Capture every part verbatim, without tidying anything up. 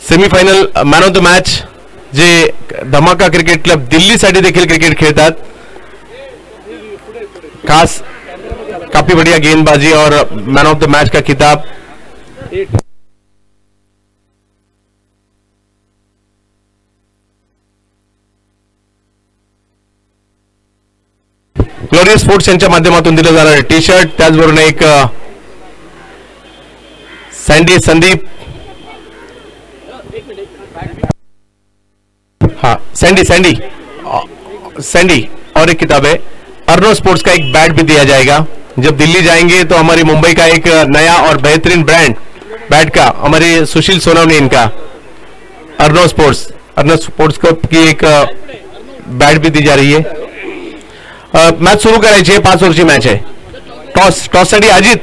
Semifinal man of the match जे Dhamaka cricket club दिल्लीसाठी देखील cricket खेळतात. खास काफी बढ़िया गेंदबाजी और मैन ऑफ द मैच का खिताब ग्लोरियस स्पोर्ट्स यांच्या माध्यमातून दिलं जाणारे टी शर्ट, त्याचबरोबर एक सँडी संदीप हाँ सैंडी सैंडी सैंडी और एक किताब है. अर्नो स्पोर्ट्स का एक बैट भी दिया जाएगा. जब दिल्ली जाएंगे तो हमारी मुंबई का एक नया और बेहतरीन ब्रांड बैट का हमारे सुशील सोनवणे इनका अर्नो स्पोर्ट्स अर्नो स्पोर्ट्स की एक बैट भी दी जा रही है. मैच सुरू करायची आहे. पाच ओव्हरची मॅच आहे. टॉस टॉस साठी अजित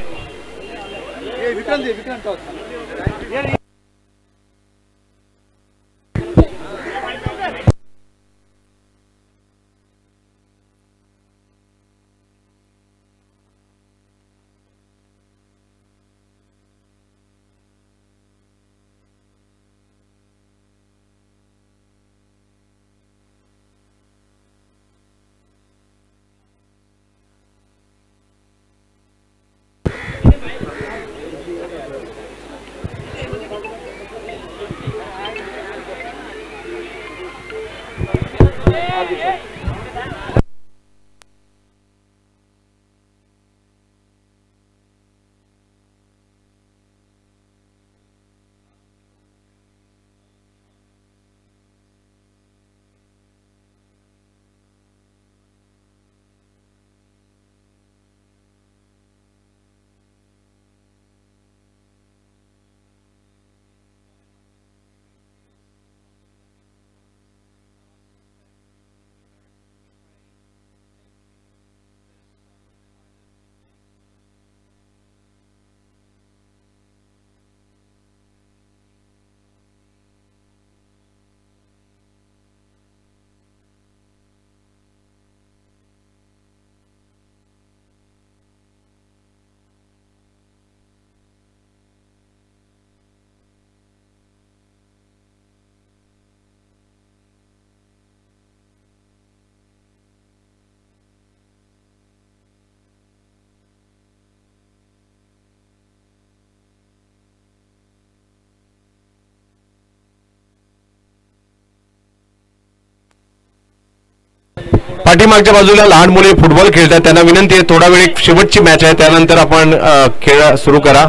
पाठीमागच्या बाजूला लहान मुले फुटबॉल खेळतात. त्यांना विनंती आहे थोडा वेळ एक शेवटची मॅच आहे, त्यानंतर आपण खेळ सुरू करा.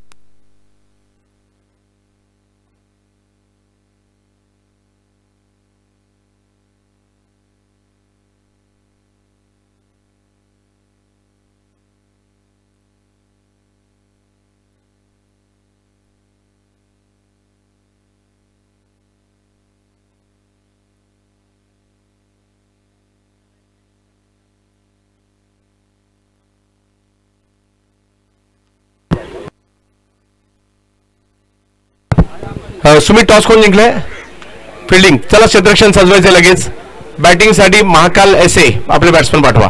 सुमित टॉस कोण जिंकलाय? फिल्डिंग. चला क्षेत्ररक्षण सजवायचे लगेच. बॅटिंग साठी महाकाल एसे आपले बॅट्समन पाठवा.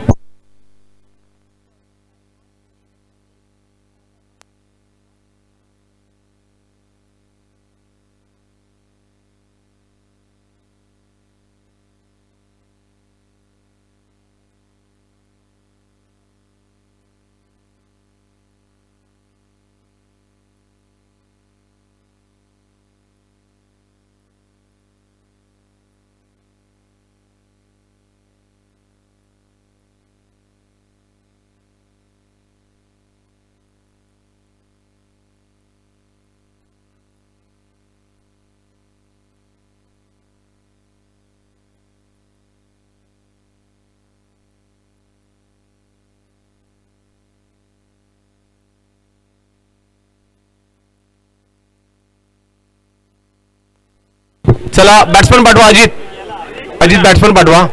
चला बॅट्समन पाठवा. अजित अजित बॅट्समन पाठवा.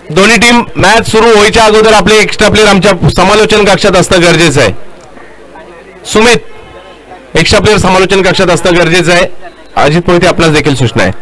दोन्ही टीम मॅच सुरू व्हायच्या अगोदर आपले एक्स्ट्रा प्लेयर आमच्या समालोचन कक्षात असणं गरजेचं आहे. सुमित, एक्स्ट्रा प्लेयर समालोचन कक्षात असणं गरजेचं आहे. अजित मोहिते आपल्याला देखील सूचना आहे.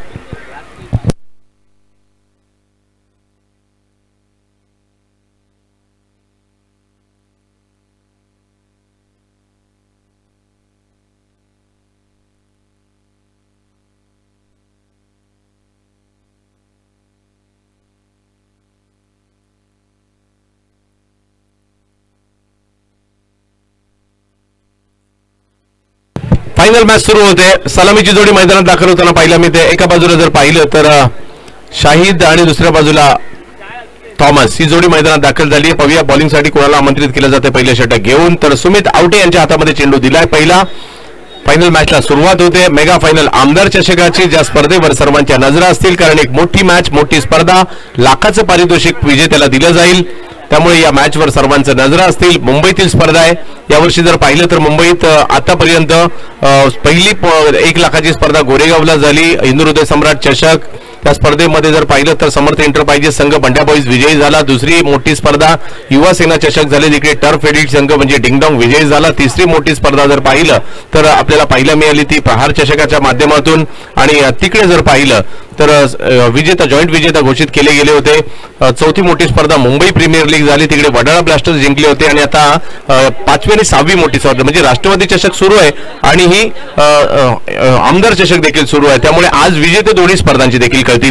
फायनल मॅच सुरू होते. सलामीची जोडी मैदानात दाखल होताना पाहिलं मी ते. एका बाजूला जर पाहिलं तर शाहिद आणि दुसऱ्या बाजूला थॉमस ही जोडी मैदानात दाखल झाली. पाहूया बॉलिंगसाठी कोणाला आमंत्रित केलं जाते पहिले षटक घेऊन. तर सुमित आवटे यांच्या हातामध्ये चेंडू दिलाय. पहिला फायनल मॅचला सुरुवात होते. मेगा फायनल आमदार चषकाची ज्या स्पर्धेवर सर्वांच्या नजरा असतील, कारण एक मोठी मॅच, मोठी स्पर्धा, लाखाचं पारितोषिक विजेत्याला दिलं जाईल. त्यामुळे या मॅचवर सर्वांचं नजरा असतील. मुंबईतील स्पर्धा आहे. यावर्षी जर पाहिलं तर मुंबईत आतापर्यंत पहिली एक लाखाची स्पर्धा गोरेगावला झाली, हिंदू हृदय सम्राट चषक. त्या स्पर्धेमध्ये जर पाहिलं तर समर्थ एंटरप्राइजेस संघ बंड्या बॉईज विजयी झाला. दुसरी मोठी स्पर्धा युवा सेना चषक झाली, तिकडे टर्फ एडिट संघ म्हणजे डिंगडॉंग विजयी झाला. तिसरी मोठी स्पर्धा जर पाहिलं तर आपल्याला पाहायला मिळाली ती प्रहार चषकाच्या माध्यमातून. आणि तिकडे जर पाहिलं तर विजेता जॉईंट विजेता घोषित केले गेले होते. चौथी मोठी स्पर्धा मुंबई प्रीमियर लीग झाली, तिकडे वडाळा ब्लास्टर्स जिंकले होते. आणि आता पाचवी आणि सहावी मोठी स्पर्धा म्हणजे राष्ट्रवादी चषक सुरू आहे आणि ही आमदार चषक देखील सुरू आहे. त्यामुळे आज विजेते दोन्ही स्पर्धांची देखील कळतील.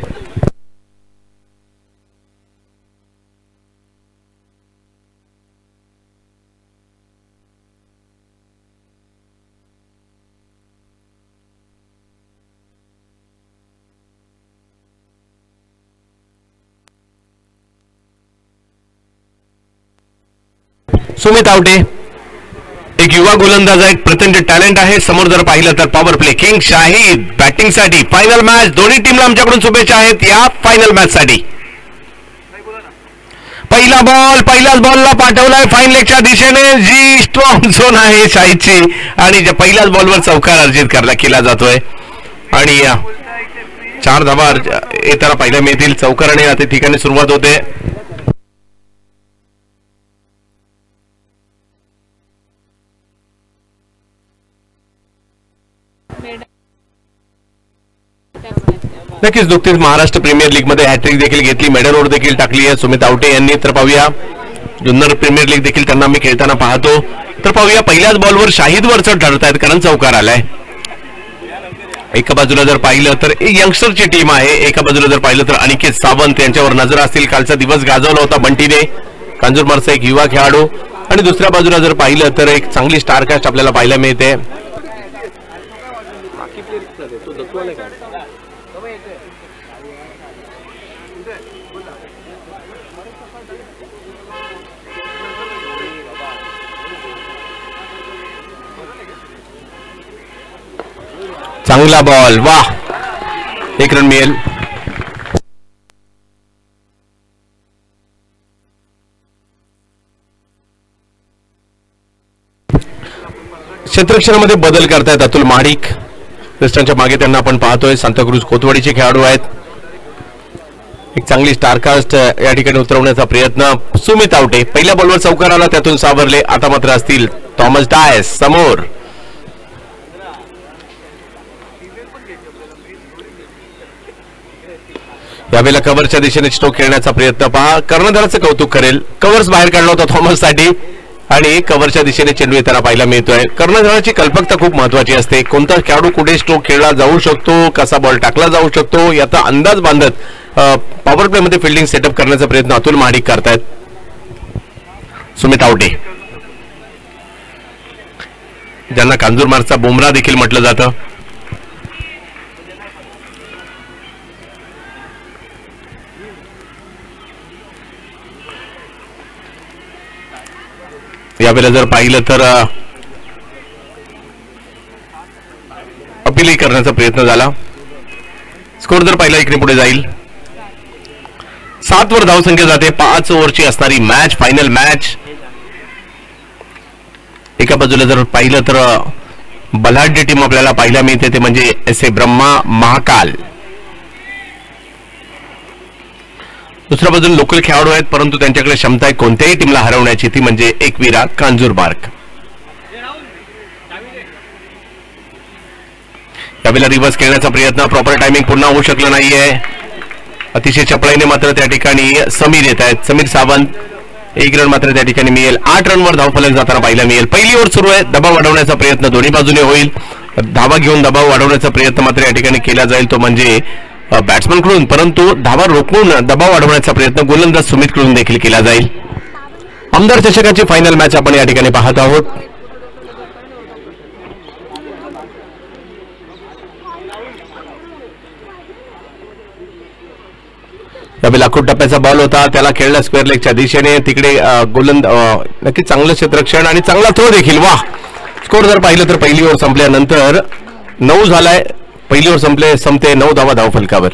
सुमित आवटे एक युवा गोलंदाज आहे, प्रचंड टॅलेंट आहे. समोर जर पाहिलं तर पॉवर प्ले किंग शाहिद बॅटिंगसाठी. फायनल मॅच दोन्ही टीमला आमच्याकडून शुभेच्छा आहेत या फायनल मॅच साठी. पहिला बॉल पहिल्याच बॉलला पाठवलाय फाईन लेगच्या दिशेने. जी स्ट्रॉंग झोन आहे शाहिदची आणि ज्या पहिल्याच बॉलवर चौकार अर्जित करला केला जातोय आणि चार धावा येताना पाहायला मिळतील. चौकाराने या ठिकाणी सुरुवात होते. नक्कीच नुकतीच महाराष्ट्र प्रीमियर लीग मध्ये हॅट्रिक देखील घेतली, मेडल ओव्हर देखील टाकली आहे सुमित आवटे यांनी. तर पाहूया जुन्नर प्रीमियर लीग देखील त्यांना मी खेळताना पाहतो. तर पाहूया पहिल्याच बॉलवर शाहिद वरचढ ठरतायत कारण चौकार आलाय. एका बाजूला जर पाहिलं तर यंगस्टरची टीम आहे, एका बाजूला जर पाहिलं तर अनिकेत सावंत यांच्यावर नजर असतील. कालचा दिवस गाजवला होता बंटीने, कांजूरमारचा एक युवा खेळाडू. आणि दुसऱ्या बाजूला जर पाहिलं तर एक चांगली स्टारकास्ट आपल्याला पाहायला मिळते. चांगला बॉल, वाह, एक रन मिळेल. क्षेत्ररक्षणामध्ये बदल करतायत अतुल महाडिक. वेस्टर्नच्या मागे त्यांना आपण पाहतोय. सांताक्रूज कोतवाडीचे खेळाडू आहेत. एक चांगली स्टारकास्ट या ठिकाणी उतरवण्याचा प्रयत्न. सुमित आवटे पहिल्या बॉलवर चौकार आला, त्यातून सावरले. आता मात्र असतील थॉमस डायस समोर. यावेळेला कव्हरच्या दिशेने स्ट्रोक खेळण्याचा प्रयत्न पहा. कर्णधाराचं कौतुक करेल, कव्हर्स बाहेर काढला होता थॉमस साठी आणि कव्हरच्या दिशेने चेंडू येताना पाहायला मिळतोय. कर्णधाराची कल्पकता खूप महत्वाची असते. कोणता खेळाडू कुठे स्ट्रोक खेळला जाऊ शकतो, कसा बॉल टाकला जाऊ शकतो याचा अंदाज बांधत पॉवर प्ले मध्ये फिल्डिंग सेटअप करण्याचा प्रयत्न अतुल महाडिक करतायत. सुमित आवटे ज्यांना कांजूरमारचा बुमरा देखील म्हटलं जातं. यावेळेला जर पाहिलं तर अपीलही करण्याचा प्रयत्न झाला. स्कोर जर पाहिला इकडे पुढे जाईल. सात वर धावसंख्या जाते. पाच ओव्हरची असणारी मॅच, फायनल मॅच. एका बाजूला जर पाहिलं तर बलाढ्य टीम आपल्याला पाहायला मिळते, ते म्हणजे एस ए ब्रह्मा महाकाल. दुसऱ्या बाजूला लोकल खेळाडू आहेत, परंतु त्यांच्याकडे क्षमता आहे कोणत्याही टीमला हरवण्याची, ती म्हणजे एकवीरा कांजूरमार्ग. यावेळेला रिव्हर्स खेळण्याचा प्रयत्न, प्रॉपर टायमिंग पुन्हा होऊ शकलं नाहीये. अतिशय चपळाईने मात्र त्या ठिकाणी समीर येत आहेत. समीर सावंत, एक रन मात्र त्या ठिकाणी मिळेल. आठ रनवर धावफलक जाताना पाहायला मिळेल. पहिली ओव्हर सुरू आहे. दबाव वाढवण्याचा प्रयत्न दोन्ही बाजूने होईल. धावा घेऊन दबाव वाढवण्याचा प्रयत्न मात्र या ठिकाणी केला जाईल, तो म्हणजे बॅट्समन कडून, परंतु धावा रोखून दबाव वाढवण्याचा प्रयत्न गोलंदाज सुमित कडून देखील केला जाईल. आमदार चषकाची फायनल मॅच आपण या ठिकाणी पाहत आहोत. यावेळी लाखोट टप्प्याचा बॉल होता, त्याला खेळला स्क्वेअर लेगच्या दिशेने. तिकडे गोलंद नक्की चांगलं क्षेत्ररक्षण आणि चांगला थ्रो देखील. वा, स्कोर जर पाहिलं तर पहिली ओव्हर संपल्यानंतर नऊ झालाय. पहिली ओव्हर संपले संपते नऊ धावा धावफलकावर.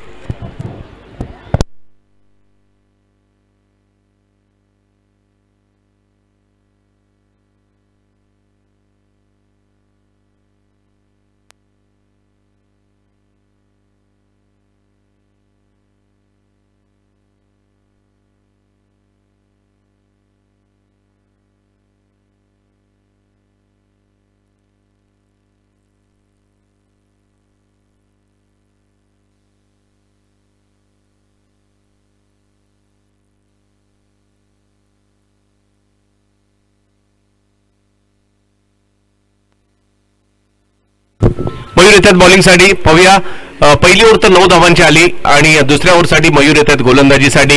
मयूर येतात बॉलिंगसाठी. पाहूया, पहिली ओव्हर तर नऊ धावांची आली आणि दुसऱ्या ओव्हरसाठी मयूर येतात गोलंदाजीसाठी.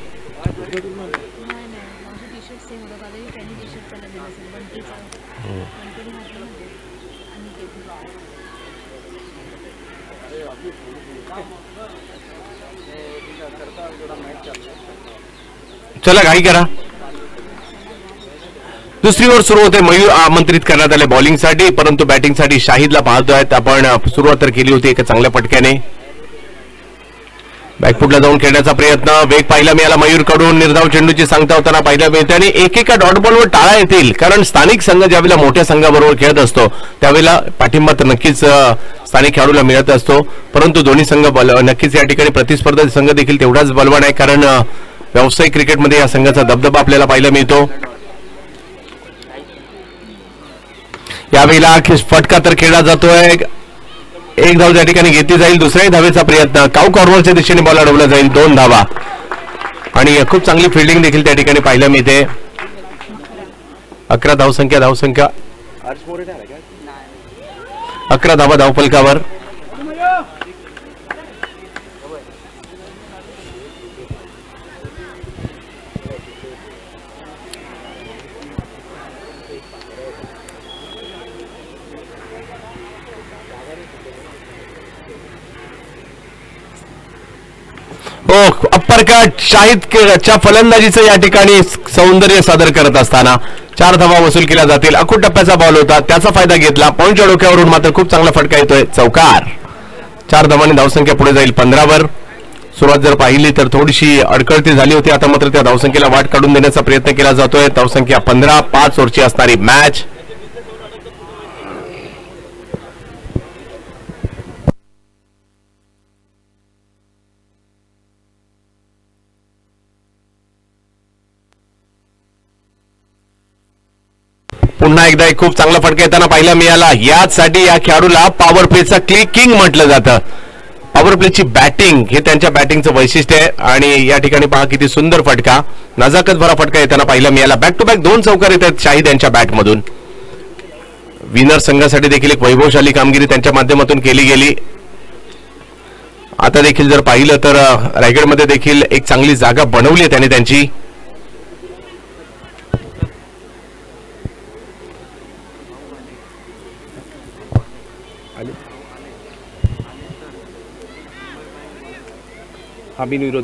चला घाई करा. दुसरी ओव्हर सुरू होते. मयूर आमंत्रित करण्यात आले बॉलिंगसाठी, परंतु बॅटिंगसाठी शाहिदला पाहतोय आपण. सुरुवात तर केली होती एका चांगल्या फटक्याने. बॅकफुटला जाऊन खेळण्याचा प्रयत्न, वेग पाहायला मिळाला मयूर कडून. निर्धाव चेंडूची सांगता होताना पाहायला मिळते आणि एकेका डॉट बॉलवर टाळा येतील, कारण स्थानिक संघ ज्यावेळेला मोठ्या संघाबरोबर खेळत असतो त्यावेळेला पाठिंबा तर नक्कीच स्थानिक खेळाडूला मिळत असतो, परंतु दोन्ही संघ नक्कीच या ठिकाणी प्रतिस्पर्धी संघ देखील तेवढाच बलवान आहे, कारण व्यावसायिक क्रिकेटमध्ये या संघाचा दबदबा आपल्याला पाहायला मिळतो. यावेळेला फटका तर खेळला जातोय. एक धाव त्या ठिकाणी घेतली जाईल. दुसऱ्याही धावेचा प्रयत्न, काऊ कॉर्नरच्या दिशेने बॉल अडवला जाईल. दोन धावा आणि खूप चांगली फिल्डिंग देखील त्या ठिकाणी पाहायला मिळते. अकरा धावसंख्या धावसंख्या अकरा धावा धावफलकावर. ओ, अप्पर कट शाहिदच्या फलंदाजीचं या ठिकाणी सौंदर्य सादर करत असताना चार धावा वसूल केल्या जातील. अखूट टप्प्याचा बॉल होता, त्याचा फायदा घेतला. पॉईंटच्या डोक्यावरून मात्र खूप चांगला फटका येतोय. चौकार. चार धावांनी धावसंख्या पुढे जाईल पंधरावर. सुरुवात जर पाहिली तर थोडीशी अडकळती झाली होती, आता मात्र त्या धावसंख्येला वाट काढून देण्याचा प्रयत्न केला जातोय. धावसंख्या पंधरा. पाच ओव्हरची असणारी मॅच. पुन्हा एकदा एक खूप चांगला फटका येताना पाहायला मिळाला. यासाठी या खेळाडूला पॉवर प्लेचा किंग म्हटलं जातं. पॉवर प्लेची बॅटिंग हे त्यांच्या बॅटिंगचं वैशिष्ट्य आहे आणि या ठिकाणी पहा किती सुंदर फटका, नजाकत भरा फटका येताना पाहायला मिळाला. बॅक टू बॅक दोन चौकार येत आहेत शाहिद यांच्या बॅटमधून. विनर संघासाठी देखील एक वैभवशाली कामगिरी त्यांच्या माध्यमातून केली गेली. आता देखील जर पाहिलं तर रायगडमध्ये देखील एक चांगली जागा बनवली आहे त्याने त्यांची. हा बिनविरोध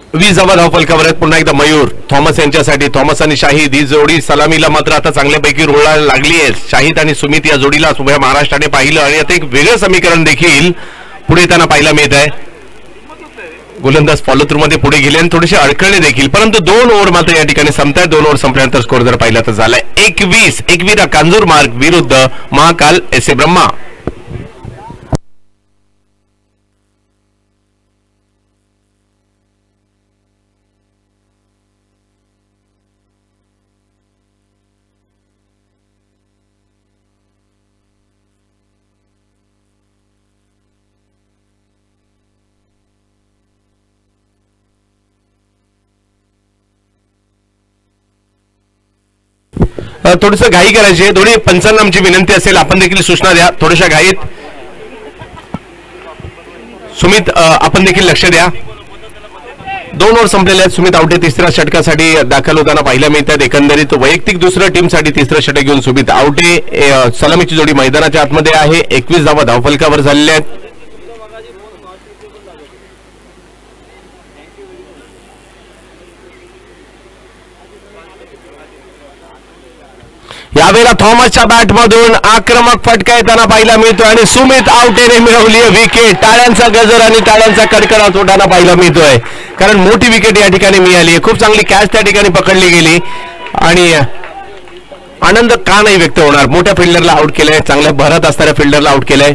वीस धावा धावफलकावर आहेत. पुन्हा एकदा मयूर थॉमस यांच्यासाठी. थॉमस आणि शाहिद ही जोडी सलामीला मात्र आता चांगल्यापैकी रुळायला लागली आहे. शाहिद आणि सुमित या जोडीला उभ्या महाराष्ट्राने पाहिलं आणि आता एक वेगळं समीकरण देखील पुढे येताना पाहायला मिळत आहे. गोलंदाज फॉलो थ्रू मध्ये पुढे गेले आणि थोडेसे अडकळले देखील, परंतु दोन ओव्हर मात्र या ठिकाणी संपतायत. दोन ओव्हर संपल्यानंतर स्कोर जर पाहिला तर झालाय एकवीस. एकवीरा कांजूर मार्ग विरुद्ध महाकाल एस ए ब्रह्मा. थोडस घाई करायची आहे. दोन्ही पंचांना आमची विनंती असेल आपण देखील सूचना द्या थोड्याशा घाईत. सुमित आपण देखील लक्ष द्या. दोन ओव्हर संपलेले आहेत. सुमित आउटे तिसऱ्या षटकासाठी दाखल होताना पाहायला मिळतात. एकंदरीत वैयक्तिक दुसऱ्या टीमसाठी तिसरं षटक घेऊन सुमित आउटे. सलामीची जोडी मैदानाच्या आतमध्ये आहे. एकवीस धावा धावफलकावर झालेल्या आहेत. यावेळेला थॉमसच्या बॅटमधून आक्रमक फटका येताना पाहायला मिळतोय आणि सुमित आउटेने मिळवली विकेट. टाळ्यांचा गजर आणि टाळ्यांचा कडकडाट होताना पाहायला मिळतोय, कारण मोठी विकेट या ठिकाणी मिळाली. खूप चांगली कॅच त्या ठिकाणी पकडली गेली आणि आनंद का नाही व्यक्त होणार. मोठ्या फिल्डरला आउट केलंय, चांगल्या भरत असणाऱ्या फिल्डरला आउट केलंय.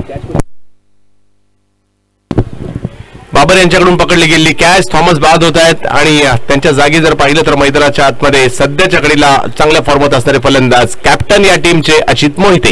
बाबर यांच्याकडून पकडली गेलेली कॅच. थॉमस बाद होत आहेत आणि त्यांच्या जागी जर पाहिलं तर मैदानाच्या आतमध्ये सध्याच्या घडीला चांगल्या फॉर्मात असणारे फलंदाज कॅप्टन या टीमचे अजित मोहिते.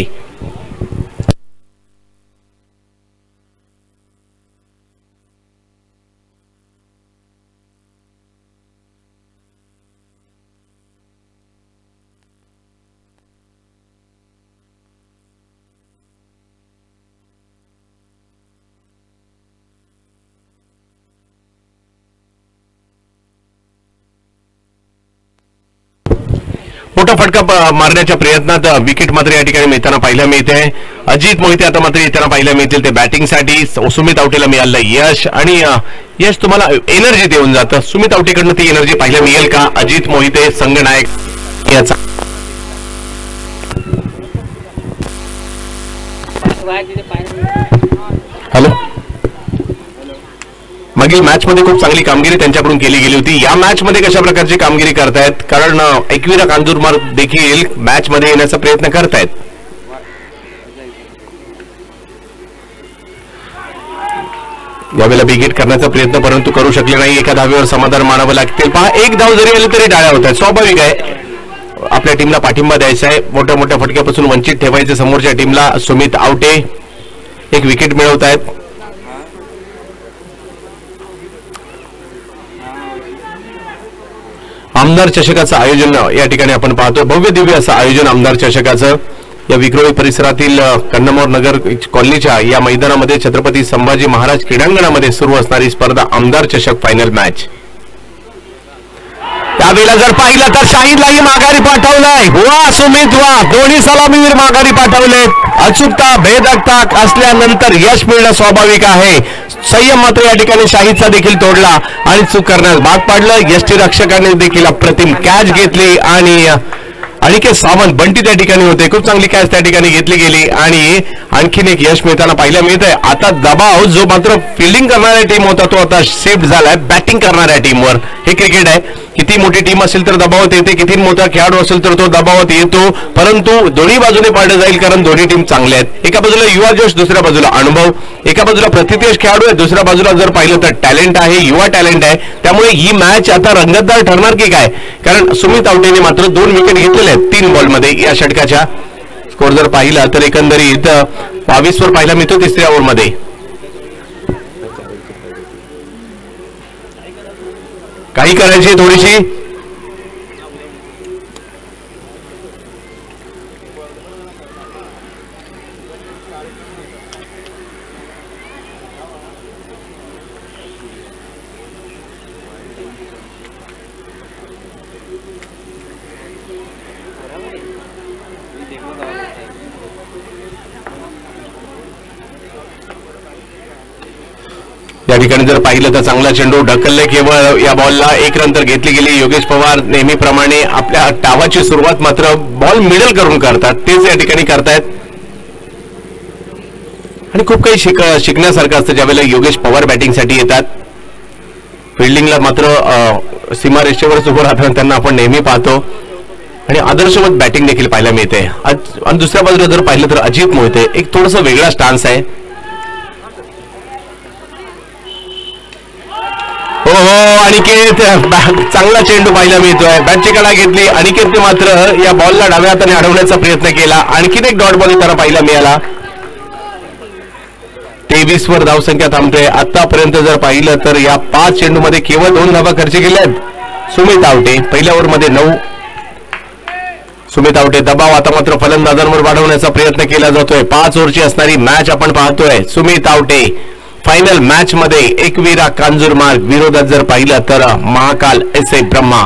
मोठा फटका मारण्याच्या प्रयत्नात विकेट मात्र या ठिकाणी मिळताना पाहायला मिळते. अजित मोहिते आता मात्र येताना पाहायला मिळतील ते बॅटिंगसाठी. सुमित आवटेला मिळालं यश आणि यश तुम्हाला एनर्जी देऊन जातं. सुमित आवटेकडनं ती एनर्जी पाहायला मिळेल का? अजित मोहिते संघनायक याचा हॅलो मागील मॅच मध्ये खूप चांगली कामगिरी त्यांच्याकडून केली गेली होती. या मॅच मध्ये कशा प्रकारची कामगिरी करतायत? कारण एकवीरा कांजूरमार्ग देखील मॅच मध्ये येण्याचा प्रयत्न करतायत. यावेळेला बिगेट करण्याचा प्रयत्न परंतु करू शकले नाही. एका धावेवर समाधान मानावं लागतील. पहा एक धाव जरी आली तरी टाळ्या होत आहेत. स्वाभाविक आहे, आपल्या टीमला पाठिंबा द्यायचा आहे. मोठ्या मोठ्या फटक्यापासून वंचित ठेवायचे समोरच्या टीमला. सुमित आवटे एक विकेट मिळवत आहेत. आमदार चषकाचं आयोजन या ठिकाणी आपण पाहतो. भव्य दिव्य असं आयोजन आमदार चषकाचं या विक्रोळी परिसरातील कन्नमोर नगर कॉलनीच्या या मैदानामध्ये छत्रपती संभाजी महाराज क्रीडांगणामध्ये सुरू असणारी स्पर्धा आमदार चषक फायनल मॅच. त्यावेळेला जर पाहिलं तर शाहिदलाही माघारी पाठवलंय. वा सुमित वा, दोन्ही सलामीवीर माघारी पाठवलेत. अचूकता भेदकता असल्यानंतर यश मिळणं स्वाभाविक आहे. संयम मात्र या ठिकाणी शाहिदचा देखील तोडला आणि चूक करण्यास भाग पाडलं. यष्टीरक्षकाने देखील अप्रतिम कॅच घेतली आणि अनिकेत सावंत बंटी त्या ठिकाणी होते. खूप चांगली कॅच त्या ठिकाणी घेतली गेली आणि आणखीन एक यश मिळताना पाहायला मिळत आहे. आता दबाव जो मात्र फिल्डिंग करणाऱ्या टीम होता तो आता शिफ्ट झालाय बॅटिंग करणाऱ्या टीमवर. हे क्रिकेट आहे. किती मोठी टीम असेल तर दबावात येते, किती मोठा खेळाडू असेल तर तो दबावात येतो, परंतु दोन्ही बाजूने पाडलं जाईल कारण दोन्ही टीम चांगल्या आहेत. एका बाजूला युवा जोश, दुसऱ्या बाजूला अनुभव. एका बाजूला प्रतितेज खेळाडू आहे, दुसऱ्या बाजूला जर पाहिलं तर टॅलेंट आहे, युवा टॅलेंट आहे. त्यामुळे ही मॅच आता रंगतदार ठरणार की काय? कारण सुमित आवटेने मात्र दोन विकेट घेतलेले आहेत तीन बॉलमध्ये या षटकाच्या. स्कोर जर पाहिला तर एकंदरीत बावीस वर पाहायला मिळतो तिसऱ्या ओव्हरमध्ये. काही करायची थोडीशी या या ठिकाणी जर पाहिलं तर चांगला चेंडू ढकलले, केवळ या बॉलला एक रन तर घेतली गेली. योगेश पवार नेहमीप्रमाणे आपल्या डावाची सुरुवात मात्र बॉल मिडल करून करतात, तेच या ठिकाणी करतायत आणि खूप काही शिक शिकण्यासारखं असतं ज्यावेळेला योगेश पवार बॅटिंगसाठी येतात. फिल्डिंगला मात्र सीमारेषेवरच उभं राहताना त्यांना आपण नेहमी पाहतो आणि आदर्शवत बॅटिंग देखील पाहायला मिळते. आणि दुसऱ्या बाजूला जर पाहिलं तर अजित मोहिते एक थोडासा वेगळा स्टान्स आहे. हो हो अनिकेत चांगला चेंडू पाहायला मिळतोय, बॅटची कडा घेतली. अनिकेतने मात्र या बॉलला डाव्या हाताने अडवण्याचा प्रयत्न केला, आणखीन एक डॉट बॉल त्यांना पाहायला मिळाला. तेवीस वर धावसंख्या थांबते. आतापर्यंत जर पाहिलं तर या पाच चेंडू मध्ये केवळ दोन धावा खर्च केल्यात सुमित आवटे. पहिल्या ओव्हर मध्ये नऊ. सुमित आवटे दबाव आता मात्र फलंदाजांवर वाढवण्याचा प्रयत्न केला जातोय. पाच ओव्हरची असणारी मॅच आपण पाहतोय. सुमित आवटे फायनल मॅच मध्ये एकविरा कांजूरमार्ग विरोधात जर पाहिलं तर महाकाल एस ए ब्रह्मा.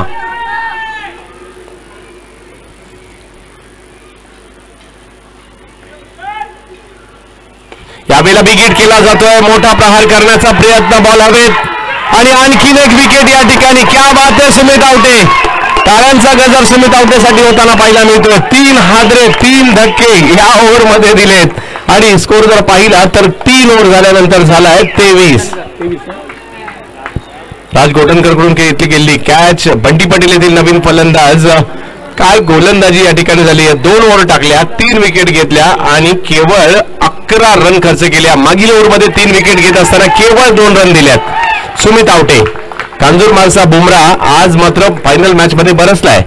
यावेळेला विकेट केला जातोय, मोठा प्रहार करण्याचा प्रयत्न, बॉल हवेत आणि आणखीन एक विकेट या ठिकाणी. क्या बात आहे सुमित आवटे, टाळ्यांचा गजर सुमित आवटेसाठी होताना पाहायला मिळतो. तीन हादरे तीन धक्के या ओव्हर मध्ये दिलेत आणि स्कोर जर पाहिला तर तीन ओव्हर झाल्यानंतर झालाय तेवीस. राज गोटनकर कडून घेतली गेली कॅच. बंटी पटेल येथील नवीन फलंदाज, काय गोलंदाजी या ठिकाणी झाली आहे. दोन ओव्हर टाकल्या, तीन विकेट घेतल्या आणि केवळ अकरा रन खर्च केल्या. मागील ओव्हर मध्ये तीन विकेट घेत असताना केवळ दोन रन दिल्यात सुमित आवटे. कांजूरमार्गचा बुमराह आज मात्र फायनल मॅच मध्ये बरसलाय.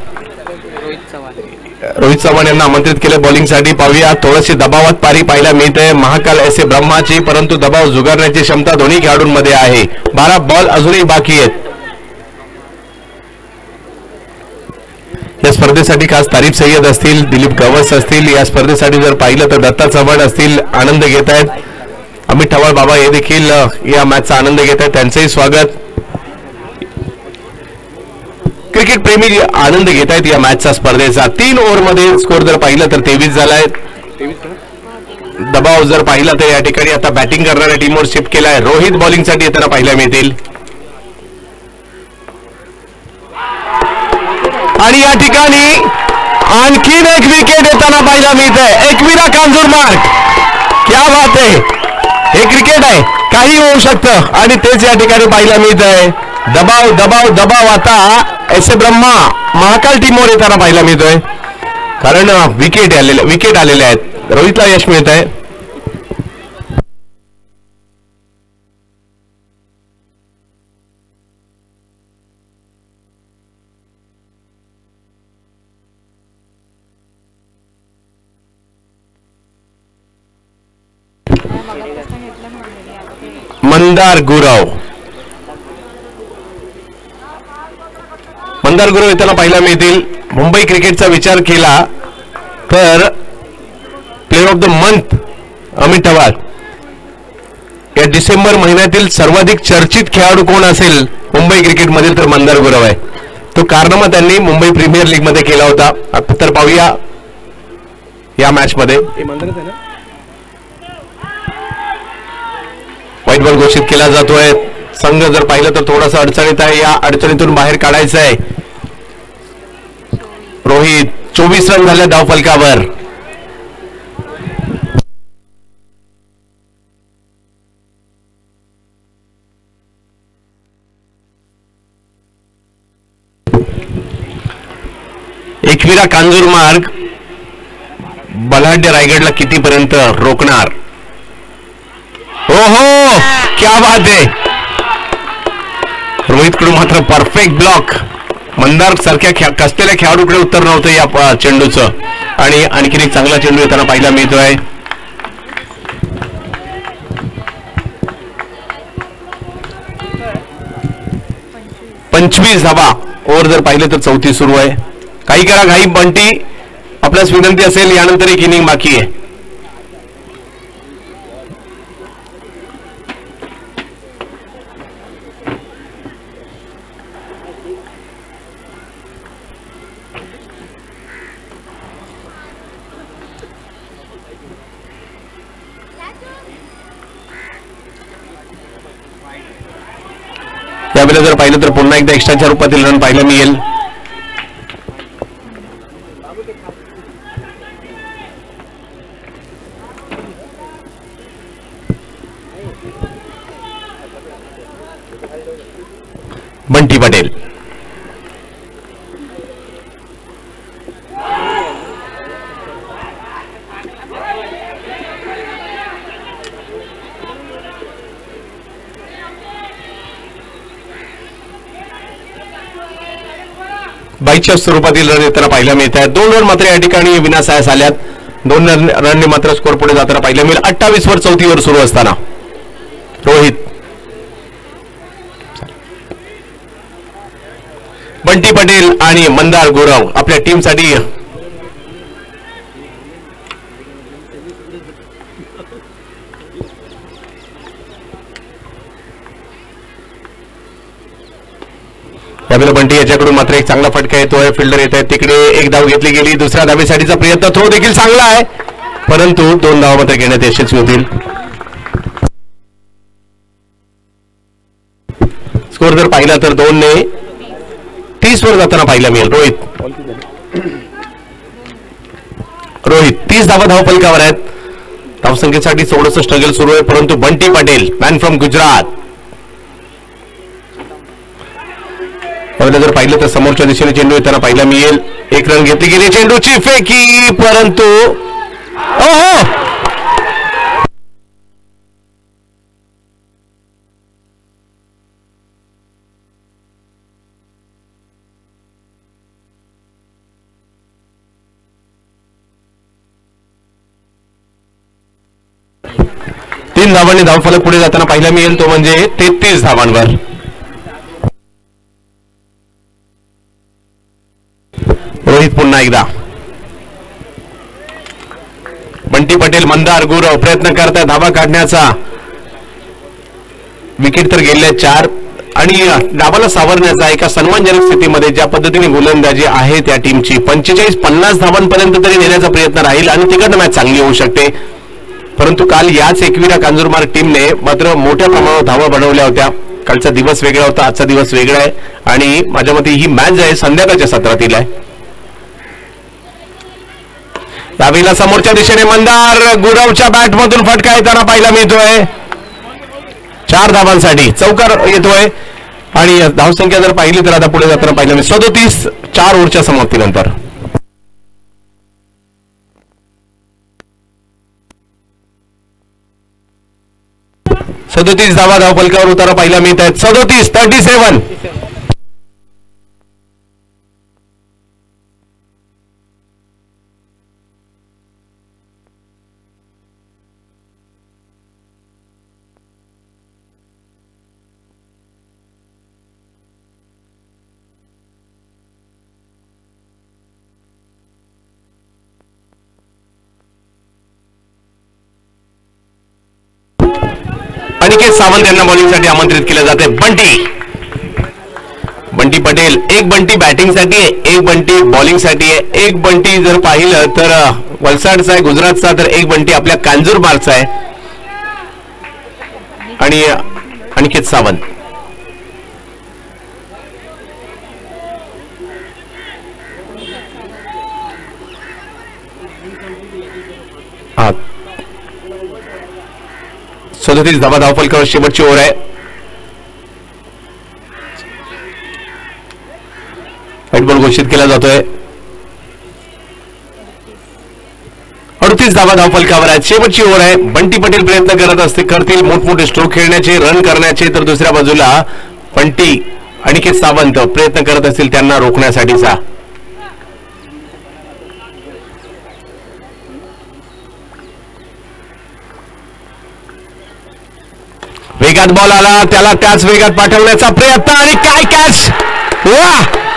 रोहित चव्हाण यांना आमंत्रित केलं बॉलिंगसाठी. पाहूया, थोडीशी दबावात पारी पाहायला मिळते महाकाल एस ए ब्रह्माची, परंतु दबाव झुगारण्याची क्षमता दोन्ही खेळाडूंमध्ये आहे. बारा बॉल अजूनही बाकी आहेत. या स्पर्धेसाठी खास तारीफ सय्यद असतील, दिलीप गवस असतील. या स्पर्धेसाठी जर पाहिलं तर दत्ता चव्हाण असतील, आनंद घेत आहेत. अमित ठवाळ बाबा हे देखील या मॅचचा आनंद घेत आहेत, त्यांचंही स्वागत. क्रिकेट प्रेमी आनंद घेत आहेत या मॅचचा स्पर्धेचा. तीन ओव्हर मध्ये स्कोर जर पाहिलं तर तेवीस झालाय. दबाव जर पाहिला तर या ठिकाणी आता बॅटिंग करणाऱ्या टीमवर शिफ्ट केलाय. रोहित बॉलिंगसाठी येताना पाहायला मिळतील आणि या ठिकाणी आणखीन एक विकेट येताना पाहायला मिळते. एकविरा कांजूरमार्ग, क्या बात आहे. हे क्रिकेट आहे, काही होऊ शकतं आणि तेच या ठिकाणी पाहायला मिळत आहे. दबाव दबाव दबाव आता एस ए ब्रह्मा महाकाल टीमवर येताना पाहायला मिळतोय, कारण विकेट आलेले विकेट आलेले आहेत. रोहितला यश मिळत आहे. मंदार गुरव मंदार गुरव येताना पाहायला मिळतील. मुंबई क्रिकेटचा विचार केला तर player of the month Amit Thawal. या डिसेंबर महिन्यातील सर्वाधिक चर्चित खेळाडू कोण असेल मुंबई क्रिकेटमध्ये तर मंदार गुरव आहे. तो कारनामा त्यांनी मुंबई प्रीमियर लीग मध्ये केला होता. तर पाहूया या मॅच मध्ये. व्हाईट बॉल घोषित केला जातोय. संघ जर पाहिलं तर थोडासा अडचणीत आहे, या अडचणीतून बाहेर काढायचं आहे. रोहित चोवीस रन झाले धाव फलकावर. एकविरा कांजूरमार्ग बलाढ्य रायगडला कितीपर्यंत रोखणार. हो हो, क्या बात आहे. रोहित कडून मात्र परफेक्ट ब्लॉक. मंदार सारख्या कसलेल्या खेळाडूकडे उत्तर नव्हतं या चेंडूचं आणि आणखीन एक चांगला चेंडू येताना पाहायला मिळतोय. पंचवीस धावा ओव्हर जर पाहिलं तर चौथी सुरू आहे. काही करा घाई बंटी, आपल्यास विनंती असेल, यानंतर एक इनिंग बाकी आहे. यावेळेला जर पाहिलं तर पुन्हा एकदा एक्स्ट्राच्या रूपातील रन पाहायला मिळेल. बंटी पटेल बाईच्या स्वरूपातील रन येताना पाहायला मिळत आहेत. दोन रन मात्र या ठिकाणी विनासायास आल्यात. दोन रनने मात्र स्कोर पुढे जाताना पाहायला मिळेल. अठ्ठावीस वर चौथी वर सुरू असताना रोहित बंटी पटेल आणि मंदार गुरव आपल्या टीमसाठी यावेळेला बंटी याच्याकडून मात्र एक चांगला फटका येतोय. फिल्डर येत आहेत तिकडे. एक धाव घेतली गेली. दुसऱ्या धावेसाठीचा प्रयत्न. थ्रो देखील चांगला आहे परंतु दोन धावा मात्र घेण्यात यशस्वी होतील. स्कोर जर पाहिला तर दोन ने तीस वर जाताना पाहायला मिळेल. रोहित रोहित तीस धावा धावफलकावर आहेत. धावसंख्येसाठी थोडंसं स्ट्रगल सुरू आहे परंतु बंटी पटेल मॅन फ्रॉम गुजरात जर पाहिलं तर समोरच्या दिशेने चेंडू येताना पाहायला मिळेल. एक रन घेतली गेली. चेंडूची फेकी परंतु ओहो तीन धावांनी धावफलक पुढे जाताना पाहायला मिळेल तो म्हणजे तेहतीस धावांवर. रोहित पुन्हा एकदा. बंटी पटेल मंदार गुरव प्रयत्न करतात धावा काढण्याचा. विकेट तर गेले चार आणि डावाला सावरण्याचा एका सन्मानजनक स्थितीमध्ये ज्या पद्धतीने गोलंदाजी आहे त्या टीमची पंचेचाळीस पन्नास धावांपर्यंत तरी नेण्याचा प्रयत्न राहील आणि तिकडनं मॅच चांगली होऊ शकते. परंतु काल याच एकविरा कांजूरमार्ग टीमने मात्र मोठ्या प्रमाणावर धावा बनवल्या होत्या. कालचा दिवस वेगळा होता. आजचा दिवस वेगळा आहे आणि माझ्या मते ही मॅच आहे संध्याकाळच्या सत्रातील आहे. यावेळेला समोरच्या दिशेने मंदार गुरवच्या बॅटमधून फटका येताना पाहायला मिळतोय. चार धावांसाठी चौकार येतोय आणि धावसंख्या जर पाहिली तर आता पुढे जाताना पाहिलं मिळेल सदोतीस चार ओव्हरच्या समाप्तीनंतर. सदोतीस धावा धावफलकावर उतारा पाहायला मिळत आहेत. सदोतीस थर्टी सेव्हन. अनिकेत सावंत यांना बॉलिंगसाठी आमंत्रित केले जाते. बंटी बंटी पटेल. एक बंटी बॅटिंगसाठी आहे. एक बंटी बॉलिंगसाठी आहे. एक बंटी जर पाहिलं तर वलसाडचा आहे गुजरातचा तर एक बंटी आपल्या कांजूरमार्गचा आहे. आणि अनिकेत सावंत हा सदतीस धावा धावफलकावर शेवटची ओव्हर आहे. व्हाईट बॉल घोषित केला जातोय. अडतीस धावा धावफलकावर आहेत. शेवटची ओव्हर आहे. बंटी पटेल प्रयत्न करत असते करतील मोठमोठे स्ट्रोक खेळण्याचे रन करण्याचे तर दुसऱ्या बाजूला बंटी अनिकेत सावंत प्रयत्न करत असतील त्यांना रोखण्यासाठीचा. वेगात बॉल आला त्याला त्याच वेगात पाठवण्याचा प्रयत्न आणि काय कॅच. वा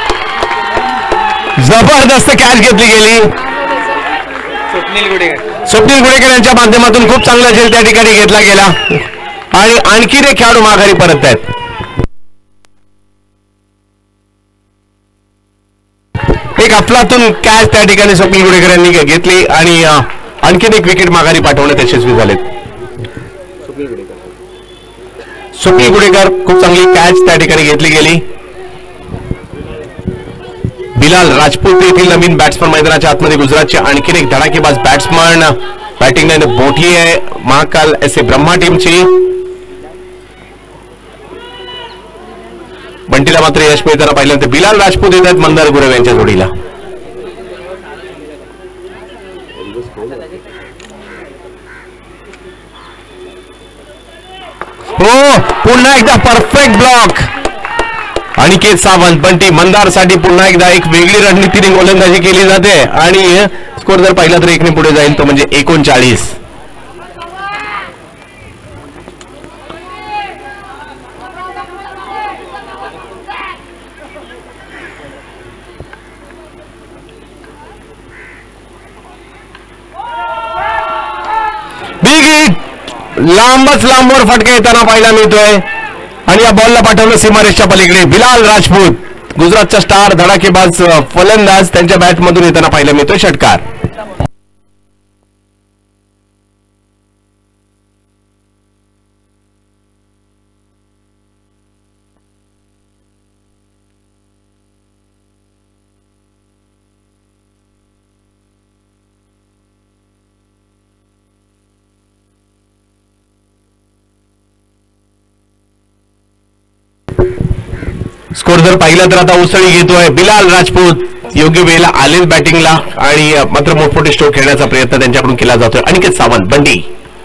जबरदस्त कॅच घेतली गेली. स्वप्नील गुडेकर स्वप्नील गुडेकर यांच्या माध्यमातून खूप चांगला झेल त्या ठिकाणी घेतला गेला आणि आणखी एक खेळाडू माघारी परत आहेत. एक अफलातून कॅच त्या ठिकाणी स्वप्नील गुडेकर यांनी घेतली आणि आणखीन एक विकेट माघारी पाठवण्यात यशस्वी झालेत. स्वप्नील गुडेकर खूप चांगली कॅच त्या ठिकाणी घेतली गेली. बिलाल राजपूत येथील नवीन बॅट्समन मैदानाच्या आतमध्ये गुजरातचे आणखीन एक धडाकेबाज बॅट्समन. बॅटिंग लाईन मोठी आहे महाकाल एस ए ब्रह्मा टीमची. बंटीला मात्र यश मिळताना पाहिल्यानंतर बिलाल राजपूत येतात मंदार गुरव यांच्या जोडीला. हो पुन्हा एकदा परफेक्ट ब्लॉक. अनिकेत सावंत बंटी मंदार साठी पुन्हा एकदा एक वेगळी रणनीतीने गोलंदाजी केली जाते आणि स्कोर जर पाहिला तर एकने पुढे जाईल तो म्हणजे एकोणचाळीस. बिग हिट लांबच लांबवर फटका येताना पाहायला मिळतोय आणि या बॉलला पाठवलं सीमारेषच्या पलीकडे. बिलाल राजपूत गुजरातचा स्टार धडाकेबाज फलंदाज त्यांच्या बॅटमधून येताना पाहायला मिळतोय षटकार. स्कोर जर पाहिला तर आता उसळी घेतोय बिलाल राजपूत. योग्य वेळेला आलेच बॅटिंगला आणि मात्र मोठमोठे स्ट्रोक खेळण्याचा प्रयत्न त्यांच्याकडून केला जातोय. अनिकेत सावंत बंडी.